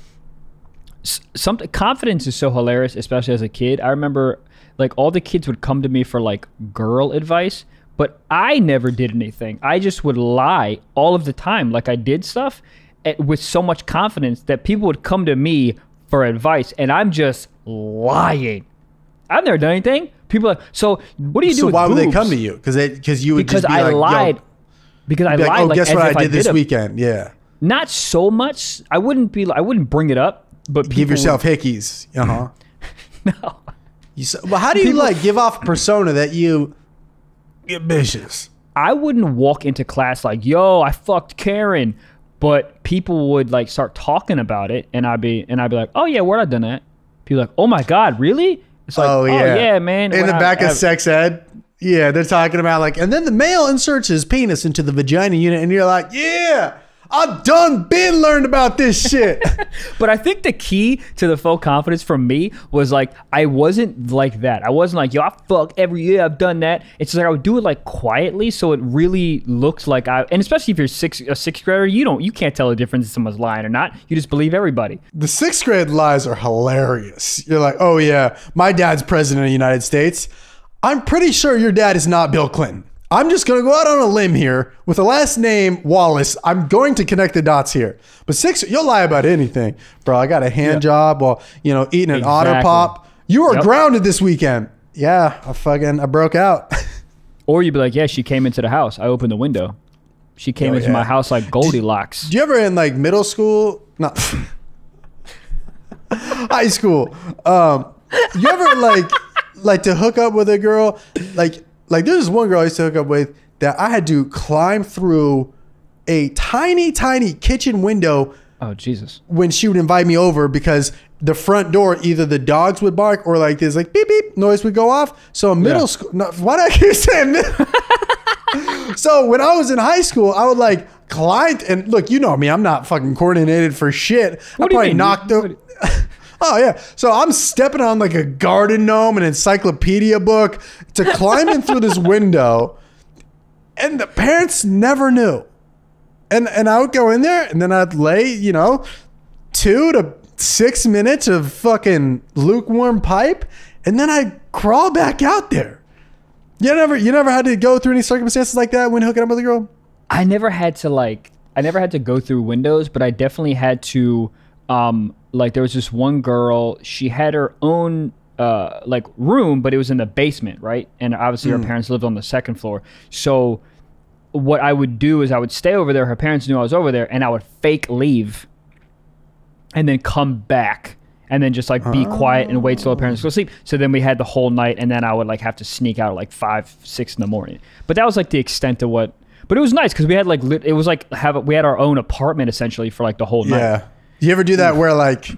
S2: confidence is so hilarious, especially as a kid. I remember like all the kids would come to me for like girl advice, but I never did anything. I just would lie all of the time. Like I did stuff with so much confidence that people would come to me for advice, and I'm just lying. I've never done anything. People are like, so what do you do with
S1: boobs? So why would they come to you? Because you would just be
S2: I
S1: like,
S2: lied. Because I lied.
S1: Oh,
S2: like,
S1: guess what I did this weekend? Yeah.
S2: Not so much. I wouldn't bring it up, but people
S1: Give yourself hickeys.
S2: No.
S1: Well, how do you like give off a persona that you get vicious?
S2: I wouldn't walk into class like, yo, I fucked Karen. But people would like start talking about it, and I'd be like, oh yeah, where I done that? People like, oh my God, really? It's like, oh yeah, man.
S1: In the back of sex ed, yeah, they're talking about like, and then the male inserts his penis into the vagina unit, and you're like, yeah, I've been learned about this shit.
S2: But I think the key to the faux confidence for me was like, I wasn't like that. I wasn't like, yo, I fuck every year, I've done that. It's like I would do it like quietly, so it really looks like and especially if you're a sixth grader, you can't tell the difference if someone's lying or not. You just believe everybody.
S1: The sixth grade lies are hilarious. You're like, oh yeah, my dad's president of the United States. I'm pretty sure your dad is not Bill Clinton. I'm just going to go out on a limb here with the last name Wallace. I'm going to connect the dots here. But you'll lie about anything. Bro, I got a hand job while, eating an Otter Pop. You were grounded this weekend. Yeah, I broke out.
S2: Or you'd be like, yeah, she came into the house. I opened the window. She came into my house like Goldilocks.
S1: Did you ever in like middle school? No. High school. You ever like to hook up with a girl? Like there's one girl I used to hook up with that I had to climb through a tiny, tiny kitchen window.
S2: Oh, Jesus.
S1: When she would invite me over because the front door, either the dogs would bark or like this like beep, beep noise would go off. So in middle school, why do I keep saying middle? So when I was in high school, I would like climb and look, you know me, I'm not fucking coordinated for shit. I probably knocked over. Oh, yeah. So I'm stepping on like a garden gnome, an encyclopedia book to climb in through this window. And the parents never knew. And I would go in there and then I'd lay, 2 to 6 minutes of fucking lukewarm pipe. And then I'd crawl back out there. You never had to go through any circumstances like that when hooking up with a girl?
S2: I never had to go through windows, but I definitely had to, like there was this one girl, she had her own like room, but it was in the basement, right? And obviously her parents lived on the second floor. So what I would do is I would stay over there. Her parents knew I was over there, and I would fake leave and then come back and then just like be quiet and wait till her parents go to sleep. So then we had the whole night, and then I would like have to sneak out at like 5, 6 in the morning. But that was like the extent of what, but it was nice because we had like, it was like we had our own apartment essentially for like the whole night.
S1: Yeah. You ever do that where like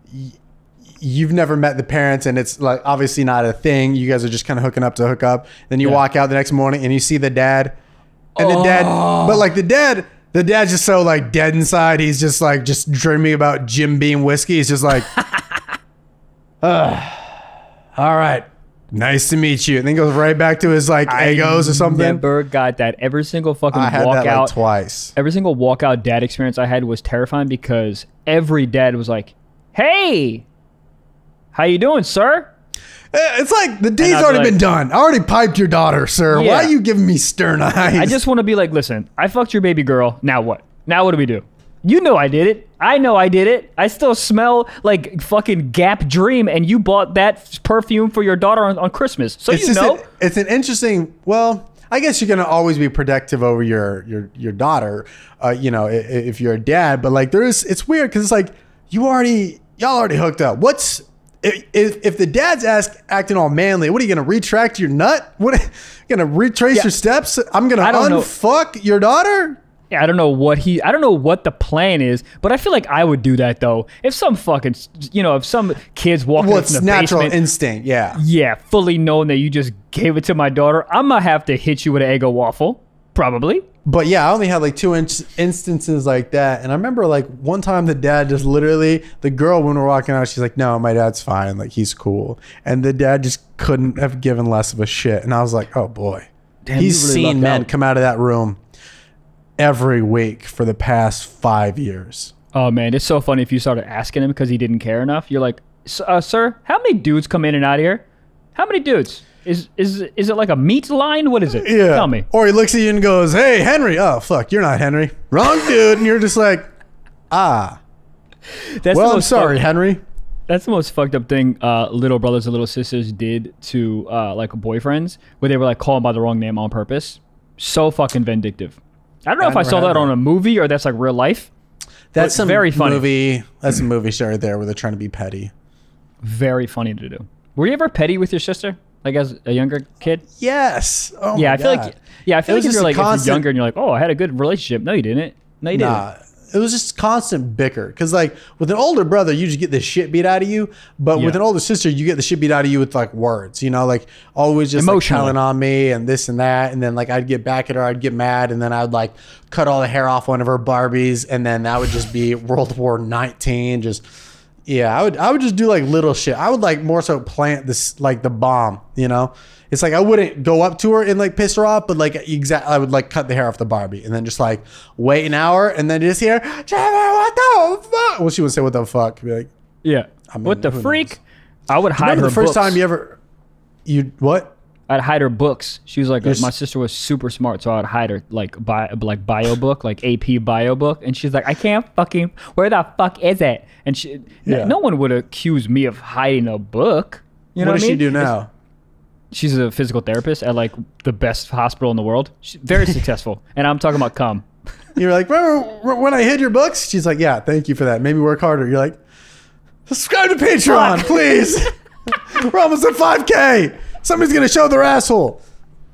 S1: you've never met the parents and it's like obviously not a thing. You guys are just kind of hooking up to hook up. Then you walk out the next morning and you see the dad and the dad, but like the dad's just so like dead inside. He's just like just dreaming about Jim Beam whiskey. He's just like, all right, nice to meet you. And then goes right back to his like egos or something.
S2: I never got that. Every single fucking
S1: I had
S2: walkout,
S1: that like twice.
S2: Every single walkout dad experience I had was terrifying because every dad was like, "Hey, how you doing, sir?"
S1: It's like the deed's already been done. I already piped your daughter, sir.
S2: Yeah.
S1: Why are you giving me stern eyes?
S2: I just want to be like, listen, I fucked your baby girl. Now what? Now what do we do? You know I did it. I know I did it. I still smell like fucking Gap Dream, and you bought that perfume for your daughter on Christmas. So
S1: it's it's an interesting. Well, I guess you're gonna always be protective over your daughter, if you're a dad. But like it's weird because it's like y'all already hooked up. If the dad's acting all manly, what are you gonna retract your nut? What gonna retrace your steps? I'm gonna unfuck your daughter.
S2: Yeah, I don't know what the plan is, but I feel like I would do that though. If some fucking, if some kids walking up in the
S1: natural
S2: basement,
S1: instinct, yeah.
S2: Yeah, fully knowing that you just gave it to my daughter, I'm gonna have to hit you with an Eggo waffle, probably.
S1: But yeah, I only had like 2 instances like that. And I remember like one time the dad just literally, the girl when we're walking out, she's like, no, my dad's fine. Like he's cool. And the dad just couldn't have given less of a shit. And I was like, oh boy, he's really seen men come out of that room every week for the past 5 years.
S2: Oh man, it's so funny if you started asking him because he didn't care enough. You're like, sir, how many dudes come in and out of here? How many dudes? Is it like a meat line? What is it?
S1: Yeah.
S2: Tell me.
S1: Or he looks at you and goes, hey, Henry. Oh, fuck, you're not Henry. Wrong dude. And you're just like, Well, I'm sorry, Henry.
S2: That's the most fucked up thing little brothers and little sisters did to like boyfriends, where they were like calling by the wrong name on purpose. So fucking vindictive. I don't know if I saw that on a movie or that's like real life,
S1: That's some
S2: very funny.
S1: movie. That's a movie star there where they're trying to be petty.
S2: Very funny to do. Were you ever petty with your sister, like as a younger kid?
S1: Yes. Oh
S2: Yeah,
S1: my
S2: I feel
S1: God.
S2: like if you're like if
S1: constant,
S2: you're younger and you're like, oh, I had a good relationship. No, you didn't. No, you didn't.
S1: Nah, it was just constant bicker. Because like with an older brother, you just get the shit beat out of you. But with an older sister, you get the shit beat out of you with like words. You know, like always just like telling on me and this and that. And then like I'd get back at her, I'd get mad, and then I'd like cut all the hair off one of her Barbies, and then that would just be World War 19. Just yeah, I would just do like little shit. I would like more so plant this like the bomb. You know. It's like I wouldn't go up to her and like piss her off, but like I would like cut the hair off the Barbie and then just like wait an hour and then just hear, what the fuck? Well, she would say, what the fuck? Be like,
S2: yeah.
S1: I mean,
S2: what the freak?
S1: Knows?
S2: I would hide her
S1: the first
S2: books.
S1: time you what?
S2: I'd hide her books. She was like, my sister was super smart, so I'd hide her like bio book, like AP bio book, and she's like, I can't fucking. Where the fuck is it? And no one would accuse me of hiding a book. You know
S1: what
S2: does
S1: she do now?
S2: She's a physical therapist at like the best hospital in the world. She's very successful, and I'm talking about cum.
S1: You're like, remember when I hid your books? She's like, yeah, thank you for that. Made me work harder. You're like, subscribe to Patreon, please. We're almost at 5K. Somebody's gonna show their asshole.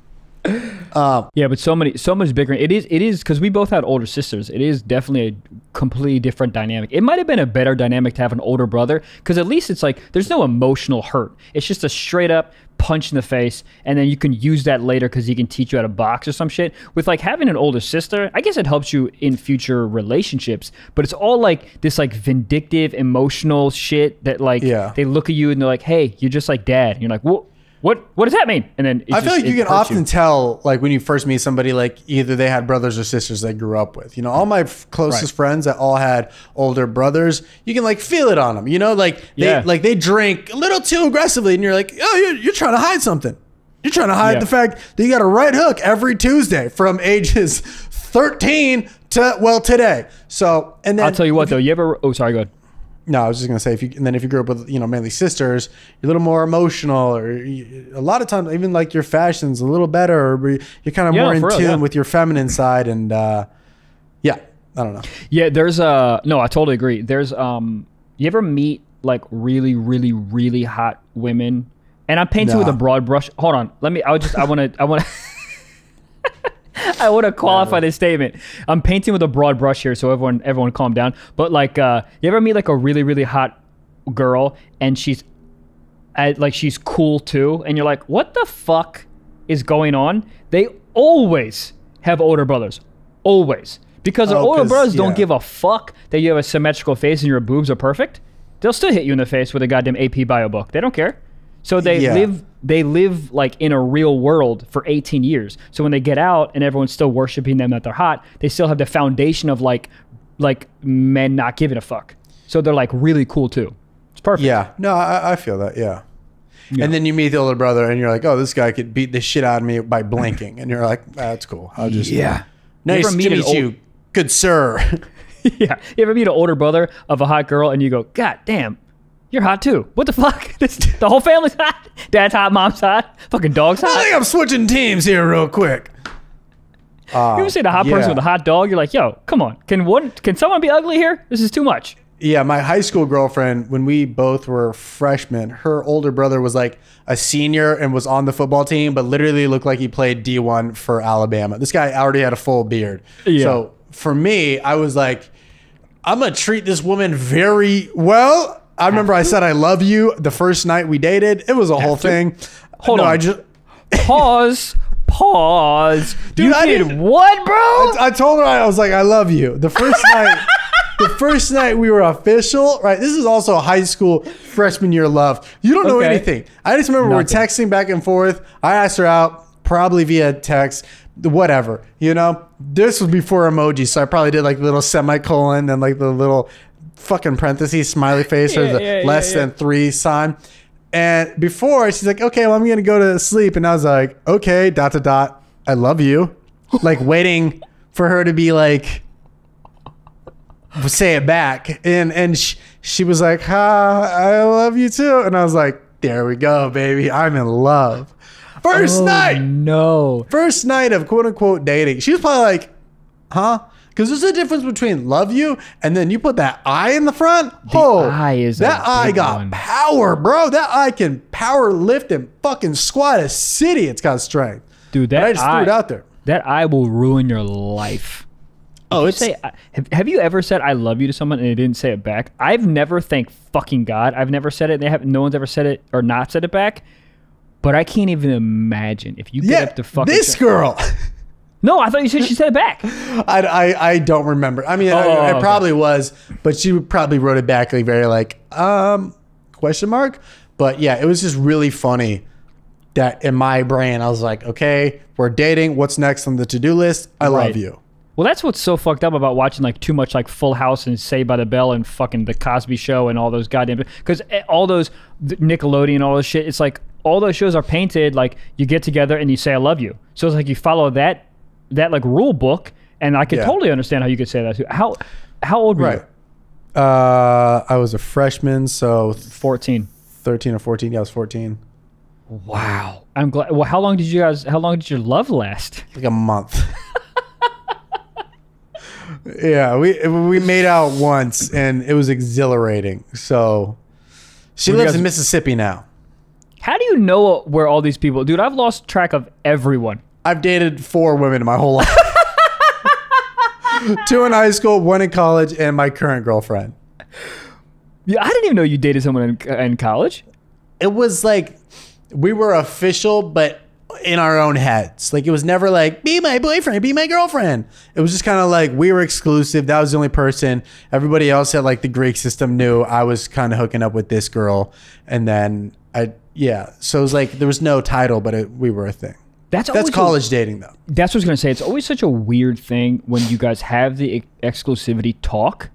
S2: Yeah, but so much bigger. It is because we both had older sisters. It is definitely a completely different dynamic. It might have been a better dynamic to have an older brother because at least it's like there's no emotional hurt. It's just a straight up punch in the face, and then you can use that later because he can teach you how to box or some shit. With like having an older sister, I guess it helps you in future relationships, but it's all like this like vindictive emotional shit that like they look at you and they're like, hey, you're just like dad. And you're like, what does that mean? And then
S1: I feel like you can often tell, like when you first meet somebody, like either they had brothers or sisters they grew up with. You know, all my closest friends that all had older brothers, you can like feel it on them. You know, like they drink a little too aggressively, and you're like, oh, you're trying to hide something. You're trying to hide the fact that you got a right hook every Tuesday from ages 13 to today. So, and then
S2: I'll tell you what though, you ever? Oh, sorry, go ahead.
S1: No, I was just gonna say if you grew up with mainly sisters, you're a little more emotional, or a lot of times even like your fashion's a little better, or you're kind of more in tune with your feminine side, and I don't know.
S2: Yeah, there's no, I totally agree. There's you ever meet like really, really, really hot women? And I'm painting with a broad brush. Hold on, I want to. I want to qualify this statement. I'm painting with a broad brush here, so everyone calm down. But like, you ever meet like a really, really hot girl and she's cool too, and you're like, what the fuck is going on? They always have older brothers, always, because their older brothers don't give a fuck that you have a symmetrical face and your boobs are perfect. They'll still hit you in the face with a goddamn AP bio book. They don't care. So they live like in a real world for 18 years. So when they get out and everyone's still worshiping them that they're hot, they still have the foundation of like men not giving a fuck. So they're like really cool too. It's perfect.
S1: Yeah. No, I feel that. Yeah. And then you meet the older brother and you're like, oh, this guy could beat the shit out of me by blinking. And you're like, that's cool. I'll just nice to meet you, good sir.
S2: Yeah. You ever meet an older brother of a hot girl and you go, God damn, you're hot too. What the fuck? The whole family's hot. Dad's hot, mom's hot, fucking dog's hot.
S1: I think I'm switching teams here real quick.
S2: You ever see the hot person with a hot dog? You're like, yo, come on. Can someone be ugly here? This is too much.
S1: Yeah, my high school girlfriend, when we both were freshmen, her older brother was like a senior and was on the football team, but literally looked like he played D1 for Alabama. This guy already had a full beard. Yeah. So for me, I was like, I'm going to treat this woman very well. I remember I said I love you the first night we dated. It was a whole thing.
S2: Hold on.
S1: I just
S2: pause. Dude, you did what, bro?
S1: I told her I was like, I love you. The first night, the first night we were official, right? This is also high school freshman year love. You don't know anything. I just remember we're texting back and forth. I asked her out probably via text, whatever, you know? This was before emojis, so I probably did like the little semicolon and like the little fucking parentheses smiley face or the less than 3 sign. And before she's like, okay, well, I'm gonna go to sleep, and I was like, okay, ... I love you, like waiting for her to be like, say it back, and she was like, I love you too, and I was like, there we go, baby, I'm in love. First night of quote unquote dating. She was probably like, huh? Because there's a difference between love you and then you put that I in the front. That I got power, bro. That I can power lift and fucking squat a city. It's got strength.
S2: Dude,
S1: I just threw it out there.
S2: That I will ruin your life. Have you ever said I love you to someone and they didn't say it back? I've never, thank fucking God, I've never said it. No one's ever said it or not said it back. But I can't even imagine if you get up to fucking
S1: this girl.
S2: No, I thought you said she said it back.
S1: I don't remember. I mean, I probably was, but she probably wrote it back like very like question mark. But yeah, it was just really funny that in my brain I was like, okay, we're dating. What's next on the to-do list? I love you.
S2: Well, that's what's so fucked up about watching like too much like Full House and Saved by the Bell and fucking The Cosby Show and all those goddamn, because all those Nickelodeon, all this shit, it's like all those shows are painted like you get together and you say I love you. So it's like you follow that like rule book, and I could totally understand how you could say that too. How old were you?
S1: I was a freshman, so
S2: 14,
S1: 13 or 14. Yeah, I was 14.
S2: Wow, I'm glad. Well, how long did your love last?
S1: Like a month. Yeah, we made out once and it was exhilarating. So she lives in Mississippi now.
S2: How do you know where all these people? Dude, I've lost track of everyone.
S1: I've dated 4 women my whole life. 2 in high school, 1 in college, and my current girlfriend.
S2: Yeah, I didn't even know you dated someone in college.
S1: It was like we were official, but in our own heads. Like it was never like, be my boyfriend, be my girlfriend. It was just kind of like we were exclusive. That was the only person. Everybody else had like the Greek system knew I was kind of hooking up with this girl. And then so it was like there was no title, but we were a thing. That's college dating though.
S2: That's what I was going to say. It's always such a weird thing when you guys have the exclusivity talk,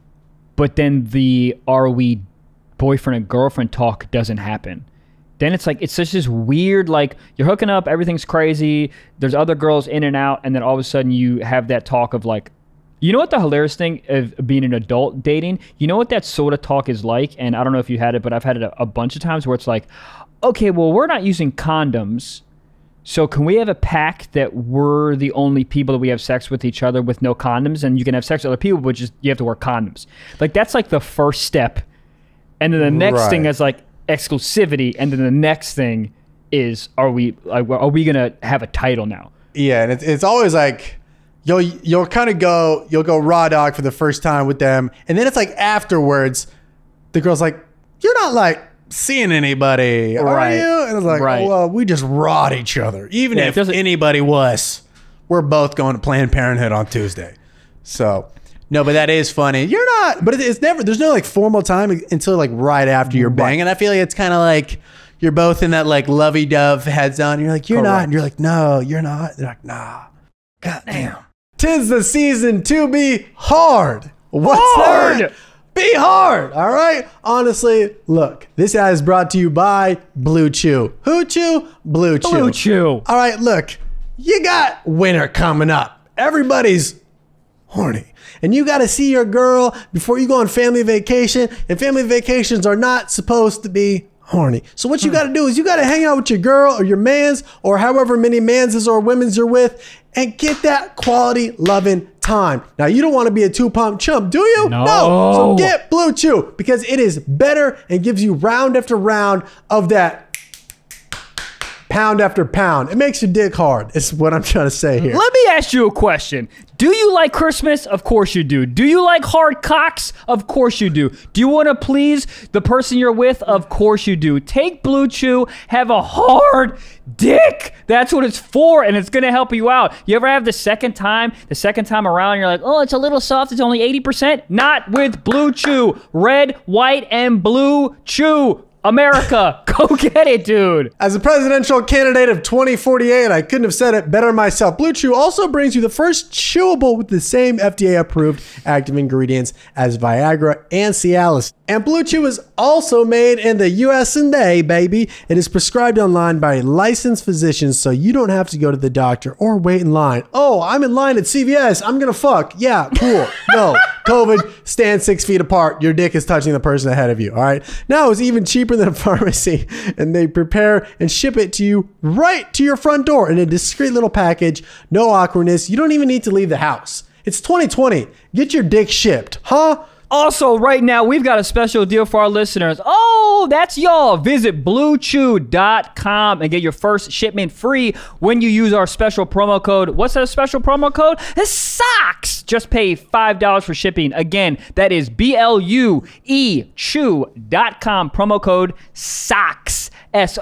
S2: but then the are we boyfriend and girlfriend talk doesn't happen. Then it's like, it's such this weird, like you're hooking up, everything's crazy. There's other girls in and out. And then all of a sudden you have that talk of like, you know what the hilarious thing of being an adult dating, you know what that sort of talk is like? And I don't know if you had it, but I've had it a bunch of times where it's like, okay, well, we're not using condoms. So can we have a pact that we're the only people that we have sex with each other with no condoms, and you can have sex with other people, but just you have to wear condoms. Like that's like the first step. And then the next thing is like exclusivity, and then the next thing is are we gonna have a title now? Yeah,
S1: and it's always like you'll go raw dog for the first time with them, and then it's like afterwards the girl's like, you're not like seeing anybody, are you? And it's like, oh, well, we just rawed each other. Even if anybody was, we're both going to Planned Parenthood on Tuesday. So no, but that is funny. You're not, but it's never, there's no like formal time until like right after you're banging. I feel like it's kind of like you're both in that like lovey-dove heads on. You're like, you're not. And you're like, no, you're not. They're like, nah. God damn. 'Tis the season to be hard. What's hard? Be hard. All right. Honestly, look, this ad is brought to you by Blue Chew. Who Chew? Blue Chew.
S2: Blue Chew.
S1: All right. Look, you got winter coming up. Everybody's horny. And you got to see your girl before you go on family vacation. And family vacations are not supposed to be horny. So what you got to do is you got to hang out with your girl or your mans or however many manses or women's you're with and get that quality loving time. Now, you don't want to be a 2-pump chump, do you?
S2: No.
S1: So get Blue Chew because it is better and gives you round after round of that pound after pound. It makes your dick hard. Is what I'm trying to say here.
S2: Let me ask you a question. Do you like Christmas? Of course you do. Do you like hard cocks? Of course you do. Do you want to please the person you're with? Of course you do. Take Blue Chew. Have a hard dick. That's what it's for, and it's going to help you out. You ever have the second time around, you're like, oh, it's a little soft. It's only 80%? Not with Blue Chew. Red, white, and blue chew. America, go get it, dude.
S1: As a presidential candidate of 2048, I couldn't have said it better myself. Blue Chew also brings you the first chewable with the same FDA-approved active ingredients as Viagra and Cialis. And Blue Chew is also made in the US&A, baby. It is prescribed online by licensed physicians, so you don't have to go to the doctor or wait in line. Oh, I'm in line at CVS. I'm gonna fuck. Yeah, cool. No, COVID, stand 6 feet apart. Your dick is touching the person ahead of you, all right? Now it's even cheaper than a pharmacy, and they prepare and ship it to you right to your front door in a discreet little package. No awkwardness. You don't even need to leave the house. It's 2020. Get your dick shipped, huh?
S2: Also, right now, we've got a special deal for our listeners. Oh, that's y'all. Visit BlueChew.com and get your first shipment free when you use our special promo code. What's that special promo code? It's SOCKS. Just pay $5 for shipping. Again, that is BLUE Chew.com. Promo code SOCKS.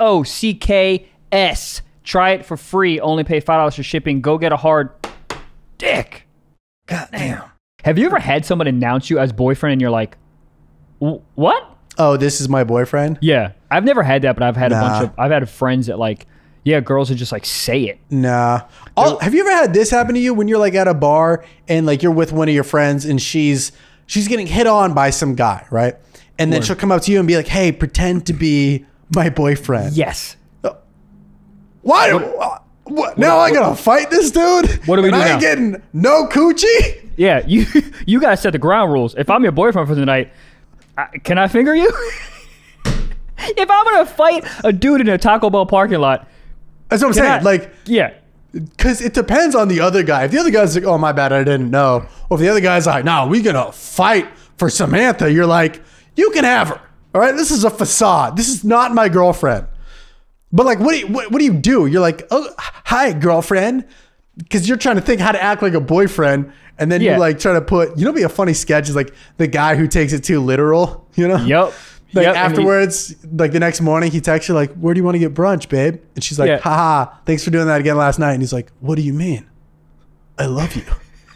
S2: SOCKS. Try it for free. Only pay $5 for shipping. Go get a hard dick. Goddamn. Have you ever had someone announce you as boyfriend and you're like, what?
S1: Oh, this is my boyfriend?
S2: Yeah. I've never had that, but I've had I've had friends that like, yeah, girls would just like say it.
S1: Nah. Have you ever had this happen to you when you're like at a bar and like you're with one of your friends and she's getting hit on by some guy, right? And then she'll come up to you and be like, hey, pretend to be my boyfriend.
S2: Yes.
S1: Why? What? Now I gotta fight this dude?
S2: What do we do now?
S1: I ain't getting no coochie?
S2: Yeah, you gotta set the ground rules. If I'm your boyfriend for the night, can I finger you? If I'm gonna fight a dude in a Taco Bell parking lot,
S1: that's what I'm saying. Like,
S2: yeah,
S1: because it depends on the other guy. If the other guy's like, oh my bad, I didn't know, or if the other guy's like, no, we gonna fight for Samantha, you're like, you can have her. All right, this is a facade. This is not my girlfriend. But like, what do you do? You're like, oh, hi, girlfriend, because you're trying to think how to act like a boyfriend, and then you like try to put. You know, be a funny sketch is like the guy who takes it too literal. You know?
S2: Yep.
S1: Like afterwards, like the next morning, he texts you like, "Where do you want to get brunch, babe?" And she's like, "Haha, thanks for doing that again last night." And he's like, "What do you mean? I love you."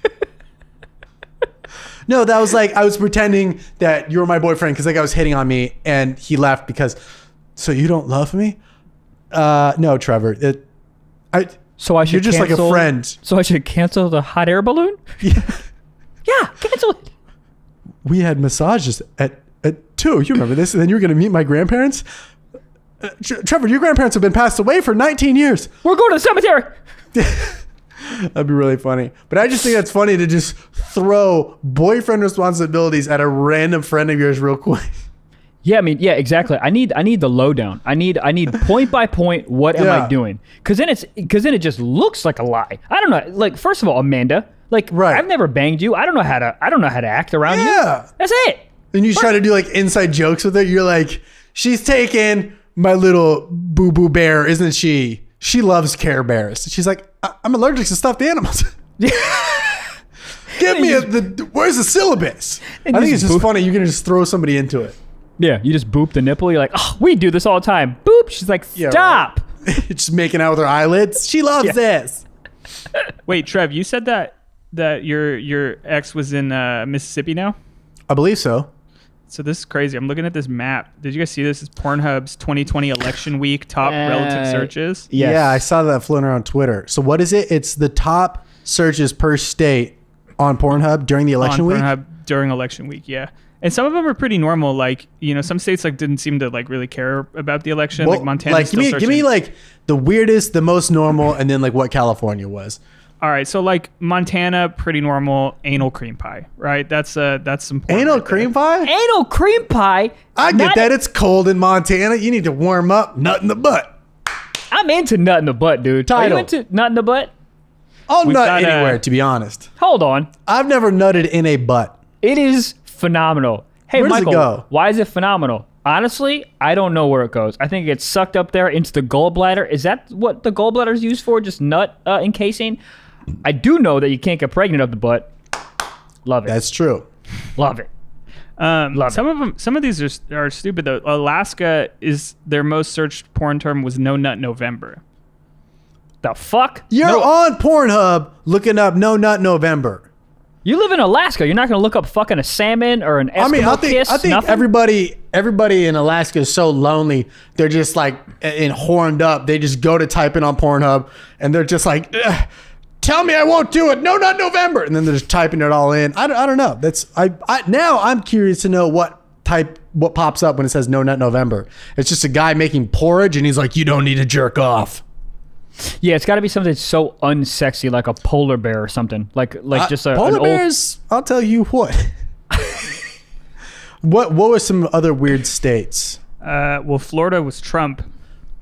S1: No, that was like I was pretending that you were my boyfriend because like I was hitting on me, and he left because. So you don't love me? No, Trevor.
S2: So I should.
S1: You're just like a friend.
S2: So I should cancel the hot air balloon?
S1: Yeah.
S2: Yeah, cancel it.
S1: We had massages at 2. You remember this? And then you were going to meet my grandparents? Trevor, your grandparents have been passed away for 19 years.
S2: We're going to the cemetery.
S1: That'd be really funny. But I just think that's funny to just throw boyfriend responsibilities at a random friend of yours real quick.
S2: Yeah, I mean, yeah, exactly. I need the lowdown. I need point by point. What am I doing? Because then it just looks like a lie. I don't know. Like, first of all, Amanda, like, I've never banged you. I don't know how to act around you. That's it.
S1: And you try to do like inside jokes with her. You're like, she's taking my little boo boo bear, isn't she? She loves Care Bears. She's like, I'm allergic to stuffed animals. Give me where's the syllabus? I think it's just funny. You can just throw somebody into it.
S2: Yeah, you just boop the nipple. You're like, oh, we do this all the time. Boop. She's like, stop.
S1: Right. Just making out with her eyelids. She loves this.
S3: Wait, Trev, you said that your ex was in Mississippi now?
S1: I believe so.
S3: So this is crazy. I'm looking at this map. Did you guys see this? It's Pornhub's 2020 election week top relative searches.
S1: Yes. Yeah, I saw that floating around Twitter. So what is it? It's the top searches per state on Pornhub during the election week?
S3: On Pornhub during election week, yeah. And some of them are pretty normal. Like, you know, some states like didn't seem to like really care about the election. Well, like Montana.
S1: Like, give me like the weirdest, the most normal, and then like what California was.
S3: All right, so like Montana, pretty normal. Anal cream pie, right? That's some porn
S1: anal
S3: right
S1: cream pie.
S2: Anal cream pie.
S1: I get that it's cold in Montana. You need to warm up. Nut in the butt.
S2: I'm into nut in the butt, dude.
S1: Title.
S2: Are you into nut in the butt?
S1: I'll nut anywhere, to be honest.
S2: Hold on.
S1: I've never nutted in a butt.
S2: It is phenomenal. Hey,
S1: where
S2: Michael,
S1: does it go?
S2: Why is it phenomenal? Honestly, I don't know where it goes. I think it gets sucked up there into the gallbladder. Is that what the gallbladder is used for? Just nut encasing? I do know that you can't get pregnant up the butt. Love it.
S1: That's true.
S2: Love it. Love
S3: some of these are stupid though. Alaska is their most searched porn term was No Nut November.
S2: The fuck?
S1: You're on Pornhub looking up No Nut November.
S2: You live in Alaska. You're not going to look up fucking a salmon or an Eskimo kiss?
S1: I think
S2: nothing?
S1: everybody in Alaska is so lonely. They're just like horned up. They just go to type in on Pornhub and they're just like, tell me I won't do it. No, not November. And then they're just typing it all in. I don't know. Now I'm curious to know what pops up when it says No Nut November. It's just a guy making porridge and he's like, you don't need to jerk off.
S2: Yeah, it's got to be something so unsexy, like a polar bear or something. Like just a
S1: polar bears. I'll tell you what. What were some other weird states?
S3: Well, Florida was Trump.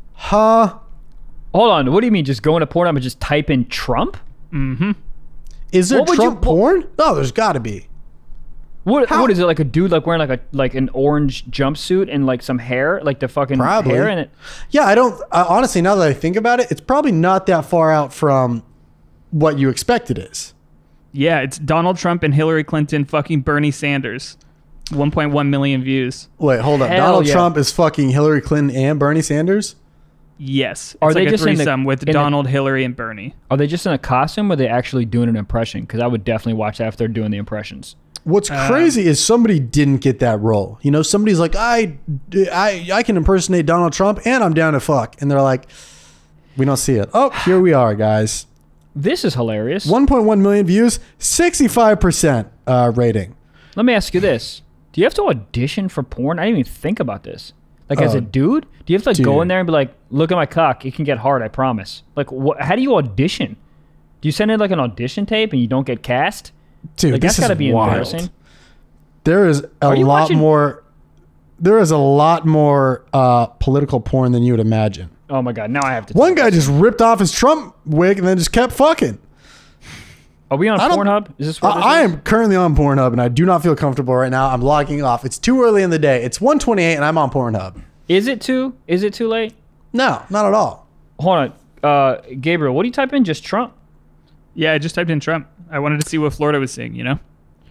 S1: Huh?
S2: Hold on. What do you mean? Just go into Pornhub and just type in Trump?
S3: Mm-hmm.
S1: Is there
S2: What would
S1: Trump
S2: you-
S1: porn? No, there's got to be.
S2: What is it, like a dude like wearing like an orange jumpsuit and like some hair, like the fucking
S1: Probably.
S2: hair in it?
S1: Yeah, honestly, now that I think about it, it's probably not that far out from what you expect it is.
S3: Yeah, it's Donald Trump and Hillary Clinton fucking Bernie Sanders. 1.1 million views.
S1: Wait, hold up.
S2: Hell
S1: Donald
S2: yeah.
S1: Trump is fucking Hillary Clinton and Bernie Sanders?
S3: Yes. It's
S2: Are
S3: like
S2: they
S3: a
S2: just in the-
S3: threesome with
S2: in the-
S3: Donald, Hillary, and Bernie.
S2: Are they just in a costume or are they actually doing an impression? Because I would definitely watch that if they're doing the impressions.
S1: What's crazy is somebody didn't get that role. You know, somebody's like, I can impersonate Donald Trump and I'm down to fuck. And they're like, we don't see it. Oh, here we are, guys.
S2: This is hilarious.
S1: 1.1 million views, 65% rating.
S2: Let me ask you this. Do you have to audition for porn? I didn't even think about this. Like, as
S1: Oh,
S2: a dude, do you have to like, go
S1: dude.
S2: in there and be like, look at my cock. It can get hard, I promise. Like, how do you audition? Do you send in like an audition tape and you don't get cast?
S1: Dude,
S2: Like,
S1: this
S2: that's got to
S1: is
S2: be
S1: wild.
S2: embarrassing.
S1: There is a
S2: you
S1: lot
S2: watching-
S1: more. There is a lot more political porn than you would imagine.
S2: Oh my God. Now I have to.
S1: One guy just ripped off his Trump wig and then just kept fucking.
S2: Are we on
S1: I don't-
S2: Pornhub? Is this what this
S1: I
S2: is?
S1: am currently on Pornhub and I do not feel comfortable right now. I'm logging off. It's too early in the day. It's 1:28 and I'm on Pornhub.
S2: Is it too late?
S1: No, not at all.
S2: Hold on. Gabriel, what do you type in? Just Trump?
S3: Yeah, I just typed in Trump. I wanted to see what Florida was seeing, you know?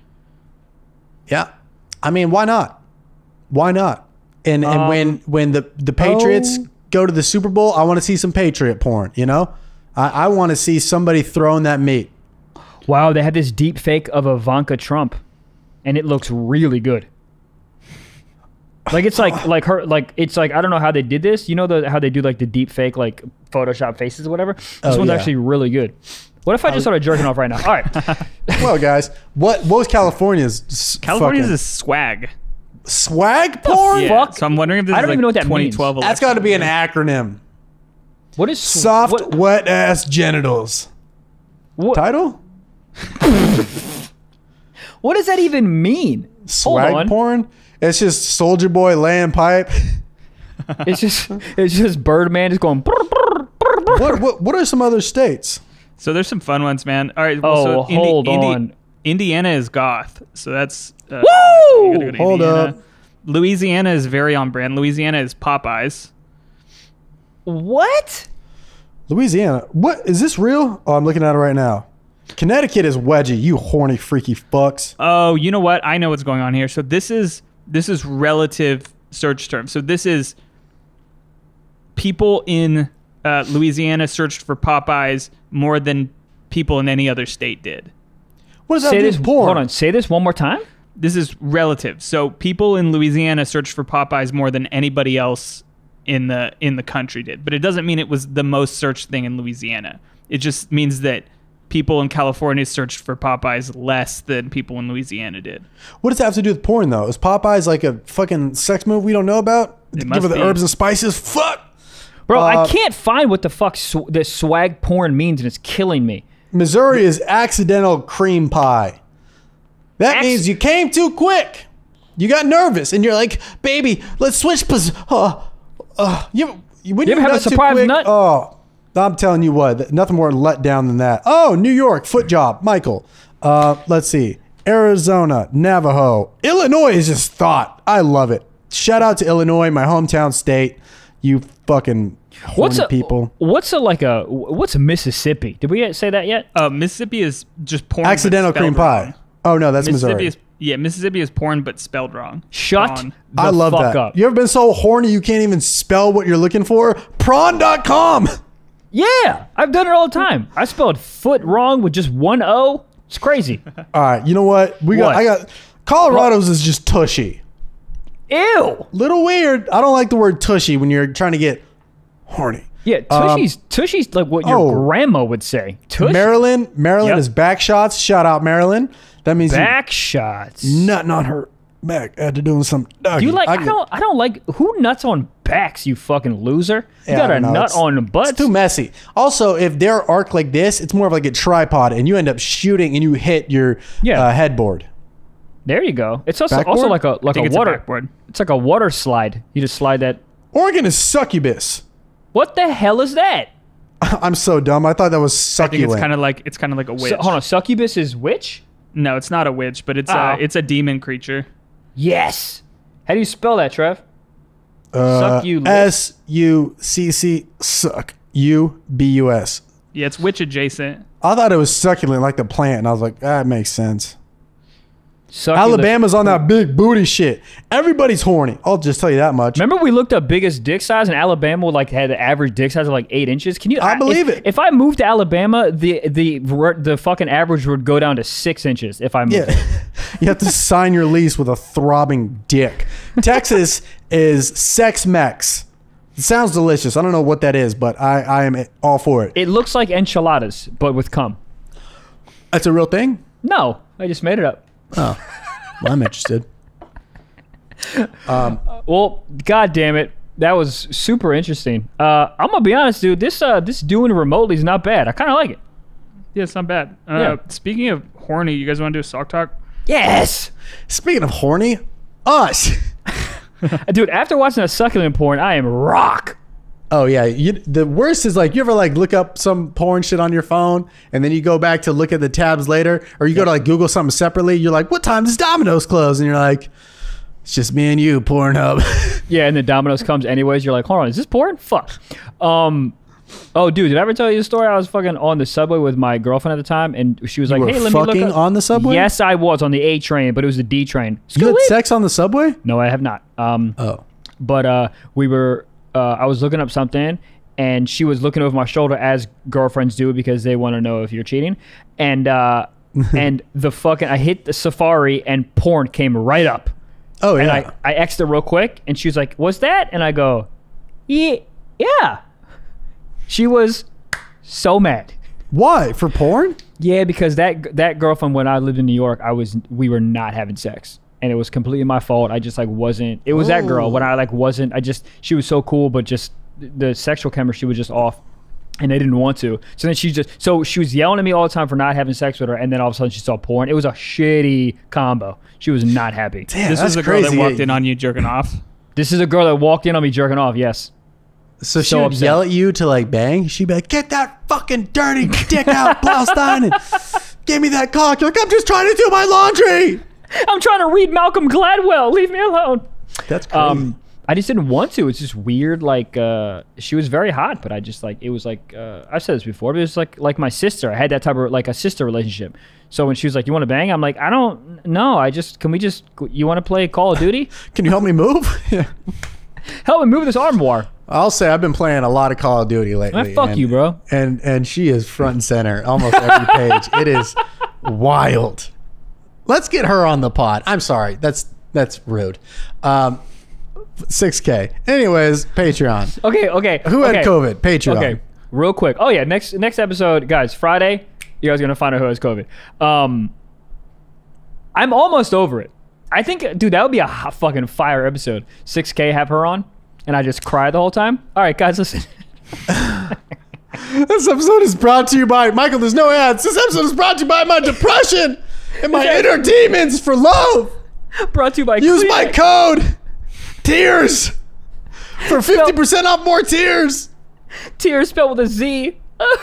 S1: Yeah, I mean, why not? Why not? And when the Patriots go to the Super Bowl, I want to see some Patriot porn. You know, I want to see somebody throwing that meat.
S2: Wow, they had this deep fake of Ivanka Trump, and it looks really good. Like it's like her like it's like I don't know how they did this. You know how they do like the deep fake like Photoshop faces or whatever. This one's
S1: yeah.
S2: actually really good. What if I just started jerking off right now? All right.
S1: Well, guys, what was California's
S3: California's
S1: fucking
S3: is swag.
S1: swag porn?
S3: Yeah,
S2: fuck?
S3: so I'm wondering if this
S2: I
S3: is
S2: don't
S3: like
S2: even know what that
S3: 2012
S2: means.
S1: That's got to be an acronym.
S2: What is
S1: Soft, wet ass genitals.
S2: what,
S1: Title?
S2: what does that even mean?
S1: Swag
S2: Hold on.
S1: porn? It's just Soldier Boy laying pipe.
S2: It's just Birdman just going. Brr, brr, brr, brr.
S1: What are some other states?
S3: So there's some fun ones, man. All right.
S2: Oh,
S3: so
S2: hold on.
S3: Indiana is goth. So that's
S2: Woo!
S3: you gotta go to
S1: Hold
S3: Indiana.
S1: up.
S3: Louisiana is very on brand. Louisiana is Popeyes.
S2: What?
S1: Louisiana. What is this real? Oh, I'm looking at it right now. Connecticut is wedgie. You horny freaky fucks.
S3: Oh, you know what? I know what's going on here. So this is relative search term. So this is people in Louisiana searched for Popeyes more than people in any other state did.
S1: What does that
S2: Say
S1: do
S2: this.
S1: with porn?
S2: Hold on. Say this one more time.
S3: This is relative. So people in Louisiana searched for Popeyes more than anybody else in the country did. But it doesn't mean it was the most searched thing in Louisiana. It just means that people in California searched for Popeyes less than people in Louisiana did.
S1: What does that have to do with porn, though? Is Popeyes like a fucking sex move we don't know about?
S3: It
S1: Give
S3: must
S1: her the
S3: be.
S1: herbs and spices? Fuck!
S2: Bro, I can't find what the fuck this swag porn means, and it's killing me.
S1: Missouri is accidental cream pie. That
S2: Acc-
S1: means you came too quick. You got nervous, and you're like, baby, let's switch when
S2: You ever have a
S1: nut too
S2: surprise
S1: quick,
S2: nut?
S1: Oh, I'm telling you what, nothing more let down than that. Oh, New York, foot job, Michael. Let's see. Arizona, Navajo. Illinois is just thought. I love it. Shout out to Illinois, my hometown state. You fucking horny people.
S2: What's Mississippi? Did we say that yet?
S3: Mississippi is just porn. but
S1: Accidental
S3: spelled
S1: cream pie.
S3: wrong.
S1: Oh, no, that's
S3: Mississippi
S1: Missouri.
S3: Mississippi is porn but spelled wrong.
S2: Shut
S3: Prawn.
S2: the
S1: I love
S2: fuck
S1: that.
S2: up.
S1: You ever been so horny you can't even spell what you're looking for? Prawn.com.
S2: Yeah, I've done it all the time. I spelled foot wrong with just one O. It's crazy.
S1: All right, you know what? I got Colorado's is just tushy.
S2: Ew.
S1: Little weird. I don't like the word tushy when you're trying to get horny.
S2: Yeah, tushy's like what your
S1: oh.
S2: grandma would say. Tushy.
S1: Maryland
S2: Yep.
S1: is back shots. Shout out Maryland. That means
S2: Back shots.
S1: you nutting on her back after doing some.
S2: Do you like? I don't like who nuts on backs. You fucking loser. You got a nut on the butt.
S1: It's too messy. Also, if they're arced like this, it's more of like a tripod, and you end up shooting and you hit your headboard.
S2: There you go. It's also
S1: Backboard?
S2: like a
S3: I think it's a
S2: water.
S3: backboard.
S2: It's like a water slide. You just slide that.
S1: Oregon is succubus.
S2: What the hell is that?
S1: I'm so dumb. I thought that was
S3: I think
S1: succulent.
S3: it's kind of like a witch.
S2: Hold on, succubus is witch?
S3: No, it's not a witch, but it's a demon creature.
S2: Yes. How do you spell that, Trev? Succubus.
S1: SUCC suck. UBUS.
S3: Yeah, it's witch adjacent.
S1: I thought it was succulent, like the plant, and I was like, that makes sense.
S2: Succulent.
S1: Alabama's on that big booty shit. Everybody's horny. I'll just tell you that much.
S2: Remember we looked up biggest dick size, and Alabama like had the average dick size of like 8 inches. Can you?
S1: I believe it.
S2: If I moved to Alabama, the fucking average would go down to 6 inches. If I moved.
S1: Yeah. You have to sign your lease with a throbbing dick. Texas is sex mex. It sounds delicious. I don't know what that is, but I am all for it.
S2: It looks like enchiladas, but with cum.
S1: That's a real thing?
S2: No, I just made it up.
S1: Oh, well, I'm interested.
S2: Well, god damn it, that was super interesting. I'm gonna be honest, dude. This doing remotely is not bad. I kind of like it.
S3: Yeah, it's not bad.
S2: Yeah.
S3: Speaking of horny, you guys want to do a sock talk?
S2: Yes,
S1: Speaking of horny, us.
S2: dude. After watching a succulent porn, I am rock.
S1: Oh yeah, the worst is like you ever like look up some porn shit on your phone and then you go back to look at the tabs later, or you go to like Google something separately. You're like, what time does Domino's close? And you're like, it's just me and you, Pornhub.
S2: Yeah, and then Domino's comes anyways. You're like, hold on, is this porn? Fuck. Oh, dude, did I ever tell you the story? I was fucking on the subway with my girlfriend at the time, and she was like, hey, let me look
S1: fucking
S2: up.
S1: on the subway?
S2: Yes, I was on the A train, but it was the D train.
S1: You had sex on the subway?
S2: No, I have not.
S1: Oh.
S2: But we were. I was looking up something, and she was looking over my shoulder as girlfriends do because they want to know if you're cheating. And and the fucking I hit the Safari and porn came right up.
S1: Oh yeah.
S2: And I X'd her real quick, and she was like, "What's that?" And I go, "Yeah." She was so mad.
S1: Why? For porn?
S2: Yeah, because that girlfriend when I lived in New York, we were not having sex. And it was completely my fault. I just like wasn't. It was that girl when I like wasn't. She was so cool, but just the sexual chemistry was just off, and they didn't want to. So then she was yelling at me all the time for not having sex with her, and then all of a sudden she saw porn. It was a shitty combo. She was not happy.
S1: Damn,
S3: This was a girl that walked in on you jerking off.
S2: This is a girl that walked in on me jerking off. Yes.
S1: So she would yell at you to like bang. She'd be like, "Get that fucking dirty dick out, Blaustein, and give me that cock." You're like, "I'm just trying to do my laundry.
S2: I'm trying to read Malcolm Gladwell. Leave me alone."
S1: That's crazy.
S2: I just didn't want to. It's just weird. Like she was very hot, but I just like it was like I've said this before, but it was like my sister. I had that type of like a sister relationship. So when she was like, "You want to bang?" I'm like, "I don't know. You want to play Call of Duty?
S1: Can you help me move?" Yeah.
S2: Help me move this armoire."
S1: I'll say I've been playing a lot of Call of Duty lately.
S2: Man, fuck you, bro.
S1: And she is front and center almost every page. It is wild. Let's get her on the pod. I'm sorry. That's rude. 6K. Anyways, Patreon.
S2: Okay.
S1: Who had COVID? Patreon.
S2: Okay, real quick. Oh yeah, next episode, guys. Friday, you guys are gonna find out who has COVID. I'm almost over it. I think, dude, that would be a fucking fire episode. 6K, have her on, and I just cry the whole time. All right, guys, listen.
S1: This episode is brought to you by Michael. There's no ads. This episode is brought to you by my depression and my inner demons for love.
S2: Brought to you by
S1: Use my code TEARS for 50% off more tears.
S2: Tears spelled with a Z.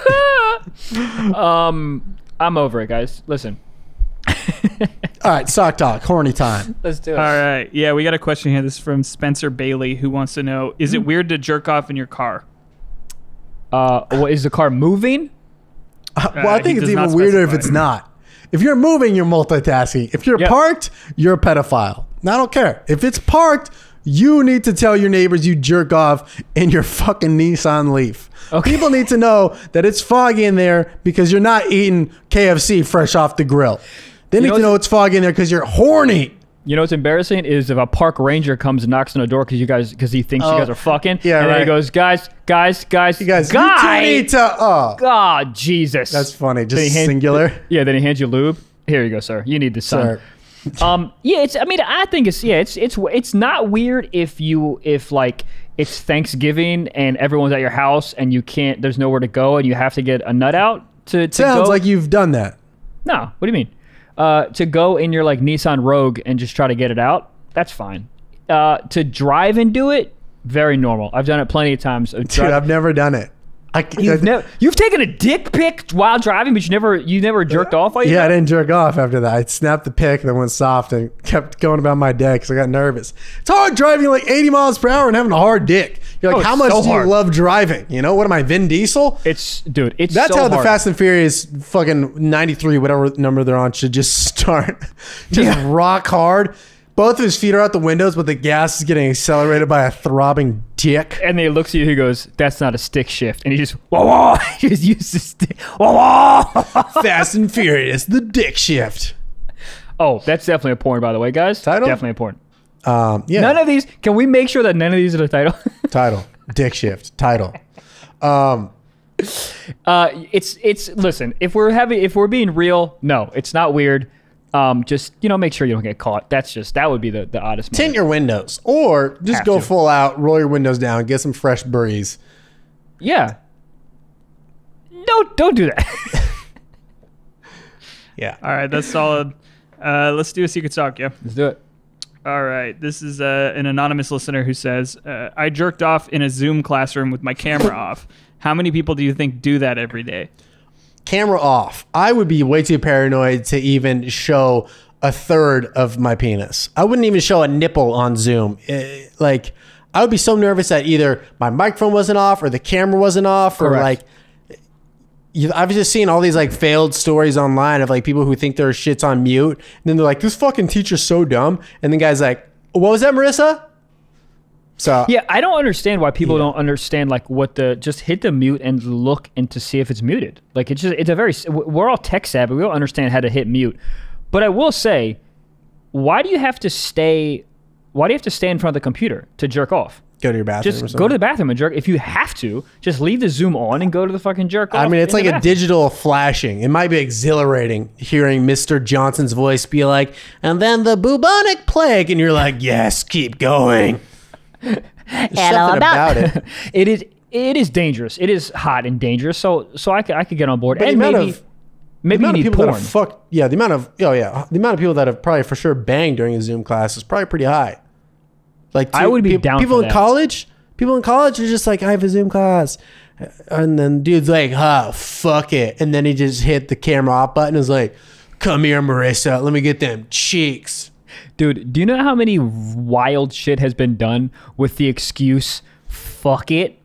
S2: I'm over it, guys. Listen.
S1: All right, sock talk, horny time.
S2: Let's do it.
S3: All right. Yeah, we got a question here. This is from Spencer Bailey, who wants to know, is it weird to jerk off in your car?
S2: What, is the car moving?
S1: Well, I think it's even weirder if it's not. If you're moving, you're multitasking. If you're parked, you're a pedophile. And I don't care. If it's parked, you need to tell your neighbors you jerk off in your fucking Nissan Leaf. Okay. People need to know that it's foggy in there because you're not eating KFC fresh off the grill. They need to know it's foggy in there because you're horny.
S2: You know what's embarrassing is if a park ranger comes and knocks on the door because he thinks you guys are fucking.
S1: Yeah,
S2: and
S1: right.
S2: then he goes, guys,
S1: you two need to.
S2: God, Jesus.
S1: That's funny. Just singular.
S2: Yeah. Then he hands you lube. Here you go, sir. You need this, son. Yeah. I think it's not weird if like it's Thanksgiving and everyone's at your house and there's nowhere to go and you have to get a nut out to
S1: Sounds
S2: go.
S1: like you've done that.
S2: No. What do you mean? To go in your like Nissan Rogue and just try to get it out, that's fine. To drive and do it, very normal. I've done it plenty of times.
S1: Dude, I've never done it.
S2: You've taken a dick pic while driving, but you never jerked off while you
S1: Yeah, I
S2: drove?
S1: didn't jerk off after that. I snapped the pic and then went soft and kept going about my day because I got nervous. It's hard driving like 80 miles per hour and having a hard dick. You're like,
S2: Oh,
S1: how
S2: it's
S1: much
S2: so
S1: do you
S2: hard.
S1: love driving? You know, what am I, Vin Diesel?
S2: It's
S1: That's
S2: so
S1: how the
S2: hard.
S1: Fast and Furious fucking 93, whatever number they're on, should just start. Just rock hard. Both of his feet are out the windows, but the gas is getting accelerated by a throbbing dick.
S2: And then he looks at you, he goes, "That's not a stick shift," and he just whoa, whoa. He just uses the stick. Whoa, whoa.
S1: Fast and Furious, the dick shift.
S2: Oh, that's definitely a porn, by the way, guys.
S1: Title?
S2: Definitely a porn.
S1: Yeah.
S2: None of these. Can we make sure that none of these are the title?
S1: Title. Dick shift. Title.
S2: It's listen. If we're being real, no, it's not weird. Just make sure you don't get caught. That would be the oddest.
S1: Tint
S2: moment.
S1: your windows, or just
S2: Have
S1: go
S2: to.
S1: full out, roll your windows down, get some fresh breeze.
S2: Yeah. Don't do that.
S1: Yeah.
S3: All right, that's solid. Let's do a secret talk, yeah.
S2: Let's do it.
S3: All right, this is an anonymous listener who says, I jerked off in a Zoom classroom with my camera off. How many people do you think do that every day?
S1: Camera off. I would be way too paranoid to even show a third of my penis. I wouldn't even show a nipple on Zoom. I would be so nervous that either my microphone wasn't off or the camera wasn't off.
S2: Correct.
S1: I've just seen all these failed stories online of people who think their shit's on mute. And then they're like, this fucking teacher's so dumb. And the guy's like, what was that, Marissa? So
S2: Yeah, I don't understand why people don't understand just hit the mute and look and to see if it's muted. We're all tech savvy. We don't understand how to hit mute. But I will say, why do you have to stay in front of the computer to jerk off?
S1: go to your bathroom or
S2: Just
S1: something.
S2: go to the bathroom and jerk. If you have to, just leave the Zoom on and go to the fucking jerk off.
S1: I mean, it's
S2: in
S1: like
S2: the
S1: a
S2: bathroom.
S1: digital flashing. It might be exhilarating hearing Mr. Johnson's voice be like, and then the bubonic plague. And you're like, yes, keep going. There's something about it.
S2: It is dangerous. It is hot and dangerous. So I could get on board.
S1: But
S2: And
S1: the amount
S2: maybe
S1: of
S2: you need
S1: people
S2: porn.
S1: that have fucked, the amount of people that have probably for sure banged during a Zoom class is probably pretty high.
S2: I would be down
S1: people
S2: for
S1: in
S2: that.
S1: college. People in college are just like, I have a Zoom class, and then dude's like, fuck it, and then he just hit the camera off button. And is like, come here, Marissa, let me get them cheeks.
S2: Dude, do you know how many wild shit has been done with the excuse, fuck it?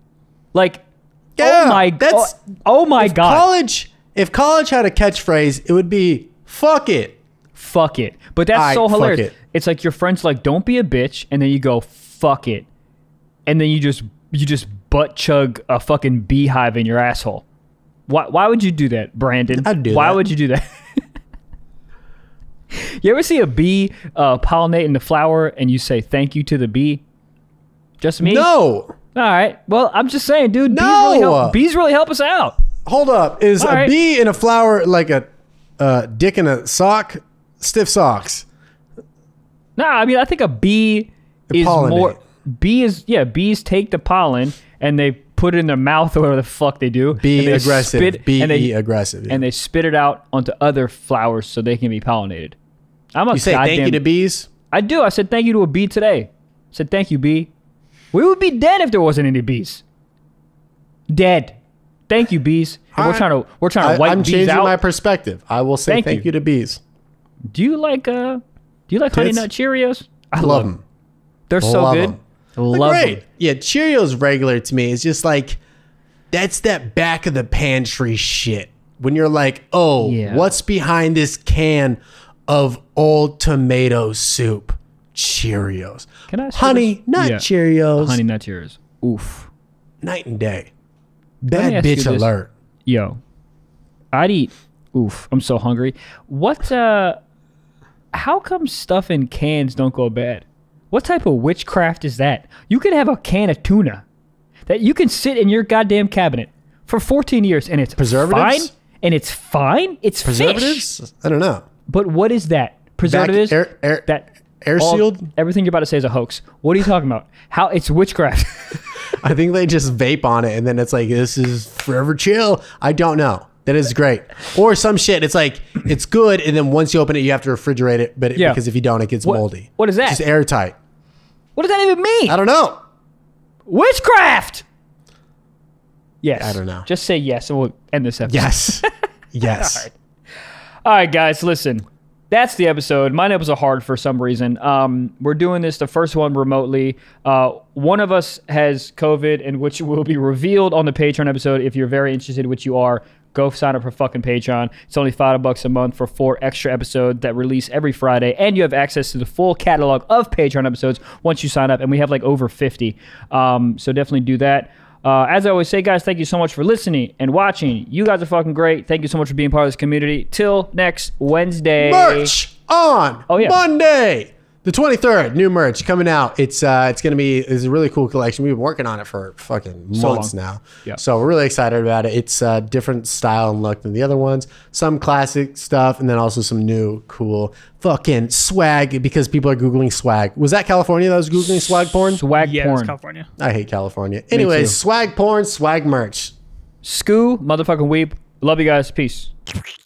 S1: Yeah,
S2: oh my God.
S1: If college had a catchphrase, it would be fuck it.
S2: Fuck it. But that's so
S1: fuck
S2: hilarious.
S1: it.
S2: It's like your friend's like, don't be a bitch, and then you go, fuck it. And then you just butt chug a fucking beehive in your asshole. Why would you do that, Brandon?
S1: I'd do
S2: Why
S1: that.
S2: would you do that? You ever see a bee pollinating the flower and you say thank you to the bee? Just me?
S1: No.
S2: All right. Well, I'm just saying, dude.
S1: No.
S2: Bees really help us out.
S1: Hold up. Is
S2: All
S1: a
S2: right.
S1: bee in a flower like a dick in a sock? Stiff socks.
S2: Nah, I mean, I think a bee is
S1: pollinate.
S2: more. Bees take the pollen and they put it in their mouth or whatever the fuck they do.
S1: Be
S2: and they
S1: aggressive.
S2: spit-
S1: Be
S2: and they,
S1: aggressive. Yeah.
S2: and they spit it out onto other flowers so they can be pollinated.
S1: You say thank you to bees?
S2: I do. I said thank you to a bee today. I said thank you, bee. We would be dead if there wasn't any bees. Dead. Thank you, bees. And we're trying to wipe
S1: I'm
S2: bees
S1: changing
S2: out.
S1: my perspective. I will say
S2: Thank
S1: thank
S2: you.
S1: you to bees.
S2: Do you like Honey Nut Cheerios? I
S1: Love them.
S2: They're so
S1: Love
S2: good.
S1: 'em.
S2: Love
S1: Great.
S2: them.
S1: Yeah, Cheerios regular to me is just like, that's that back of the pantry shit. When you're like, oh,
S2: Yeah.
S1: what's behind this can of old tomato soup? Cheerios.
S2: Can I ask you
S1: Honey
S2: this?
S1: Nut
S2: Yeah.
S1: Cheerios.
S2: Honey Nut Cheerios. Oof.
S1: Night and day.
S2: me
S1: Bad
S2: ask you
S1: bitch
S2: this.
S1: alert.
S2: Yo, I'd eat. Oof, I'm so hungry. How come stuff in cans don't go bad? What type of witchcraft is that? You can have a can of tuna that you can sit in your goddamn cabinet for 14 years and it's
S1: Preservatives?
S2: fine. And it's fine. It's fish.
S1: Preservatives? I don't know.
S2: But what is that? Preservatives?
S1: air
S2: that
S1: air sealed?
S2: Everything you're about to say is a hoax. What are you talking about? How it's witchcraft.
S1: I think they just vape on it and then it's like, this is forever chill. I don't know. That is great. Or some shit. It's like, it's good. And then once you open it, you have to refrigerate it. But
S2: Yeah.
S1: because if you don't, it gets moldy.
S2: What is that?
S1: Just airtight.
S2: What does that even mean?
S1: I don't know.
S2: Witchcraft. Yes.
S1: I don't know.
S2: Just say yes, and we'll end this episode.
S1: Yes. Yes.
S2: All right, guys, listen. That's the episode. Mine was hard for some reason. We're doing this, the first one remotely. One of us has COVID, and which will be revealed on the Patreon episode. If you're very interested, which you are, go sign up for fucking Patreon. It's only $5 a month for 4 extra episodes that release every Friday, and you have access to the full catalog of Patreon episodes once you sign up, and we have like over 50. So definitely do that. As I always say, guys, thank you so much for listening and watching. You guys are fucking great. Thank you so much for being part of this community. Till next Wednesday.
S1: Merch on Monday, the 23rd. New merch coming out. It's a really cool collection. We've been working on it for fucking months now.
S2: Yeah.
S1: So we're really excited about it. It's a different style and look than the other ones. Some classic stuff, and then also some new cool fucking swag, because people are Googling swag. Was that California that was Googling swag porn?
S2: Swag
S3: Yeah, it was
S2: porn.
S3: California.
S1: I hate California.
S2: too.
S1: Anyways, swag porn, swag merch.
S2: Scoo, motherfucking weep. Love you guys. Peace.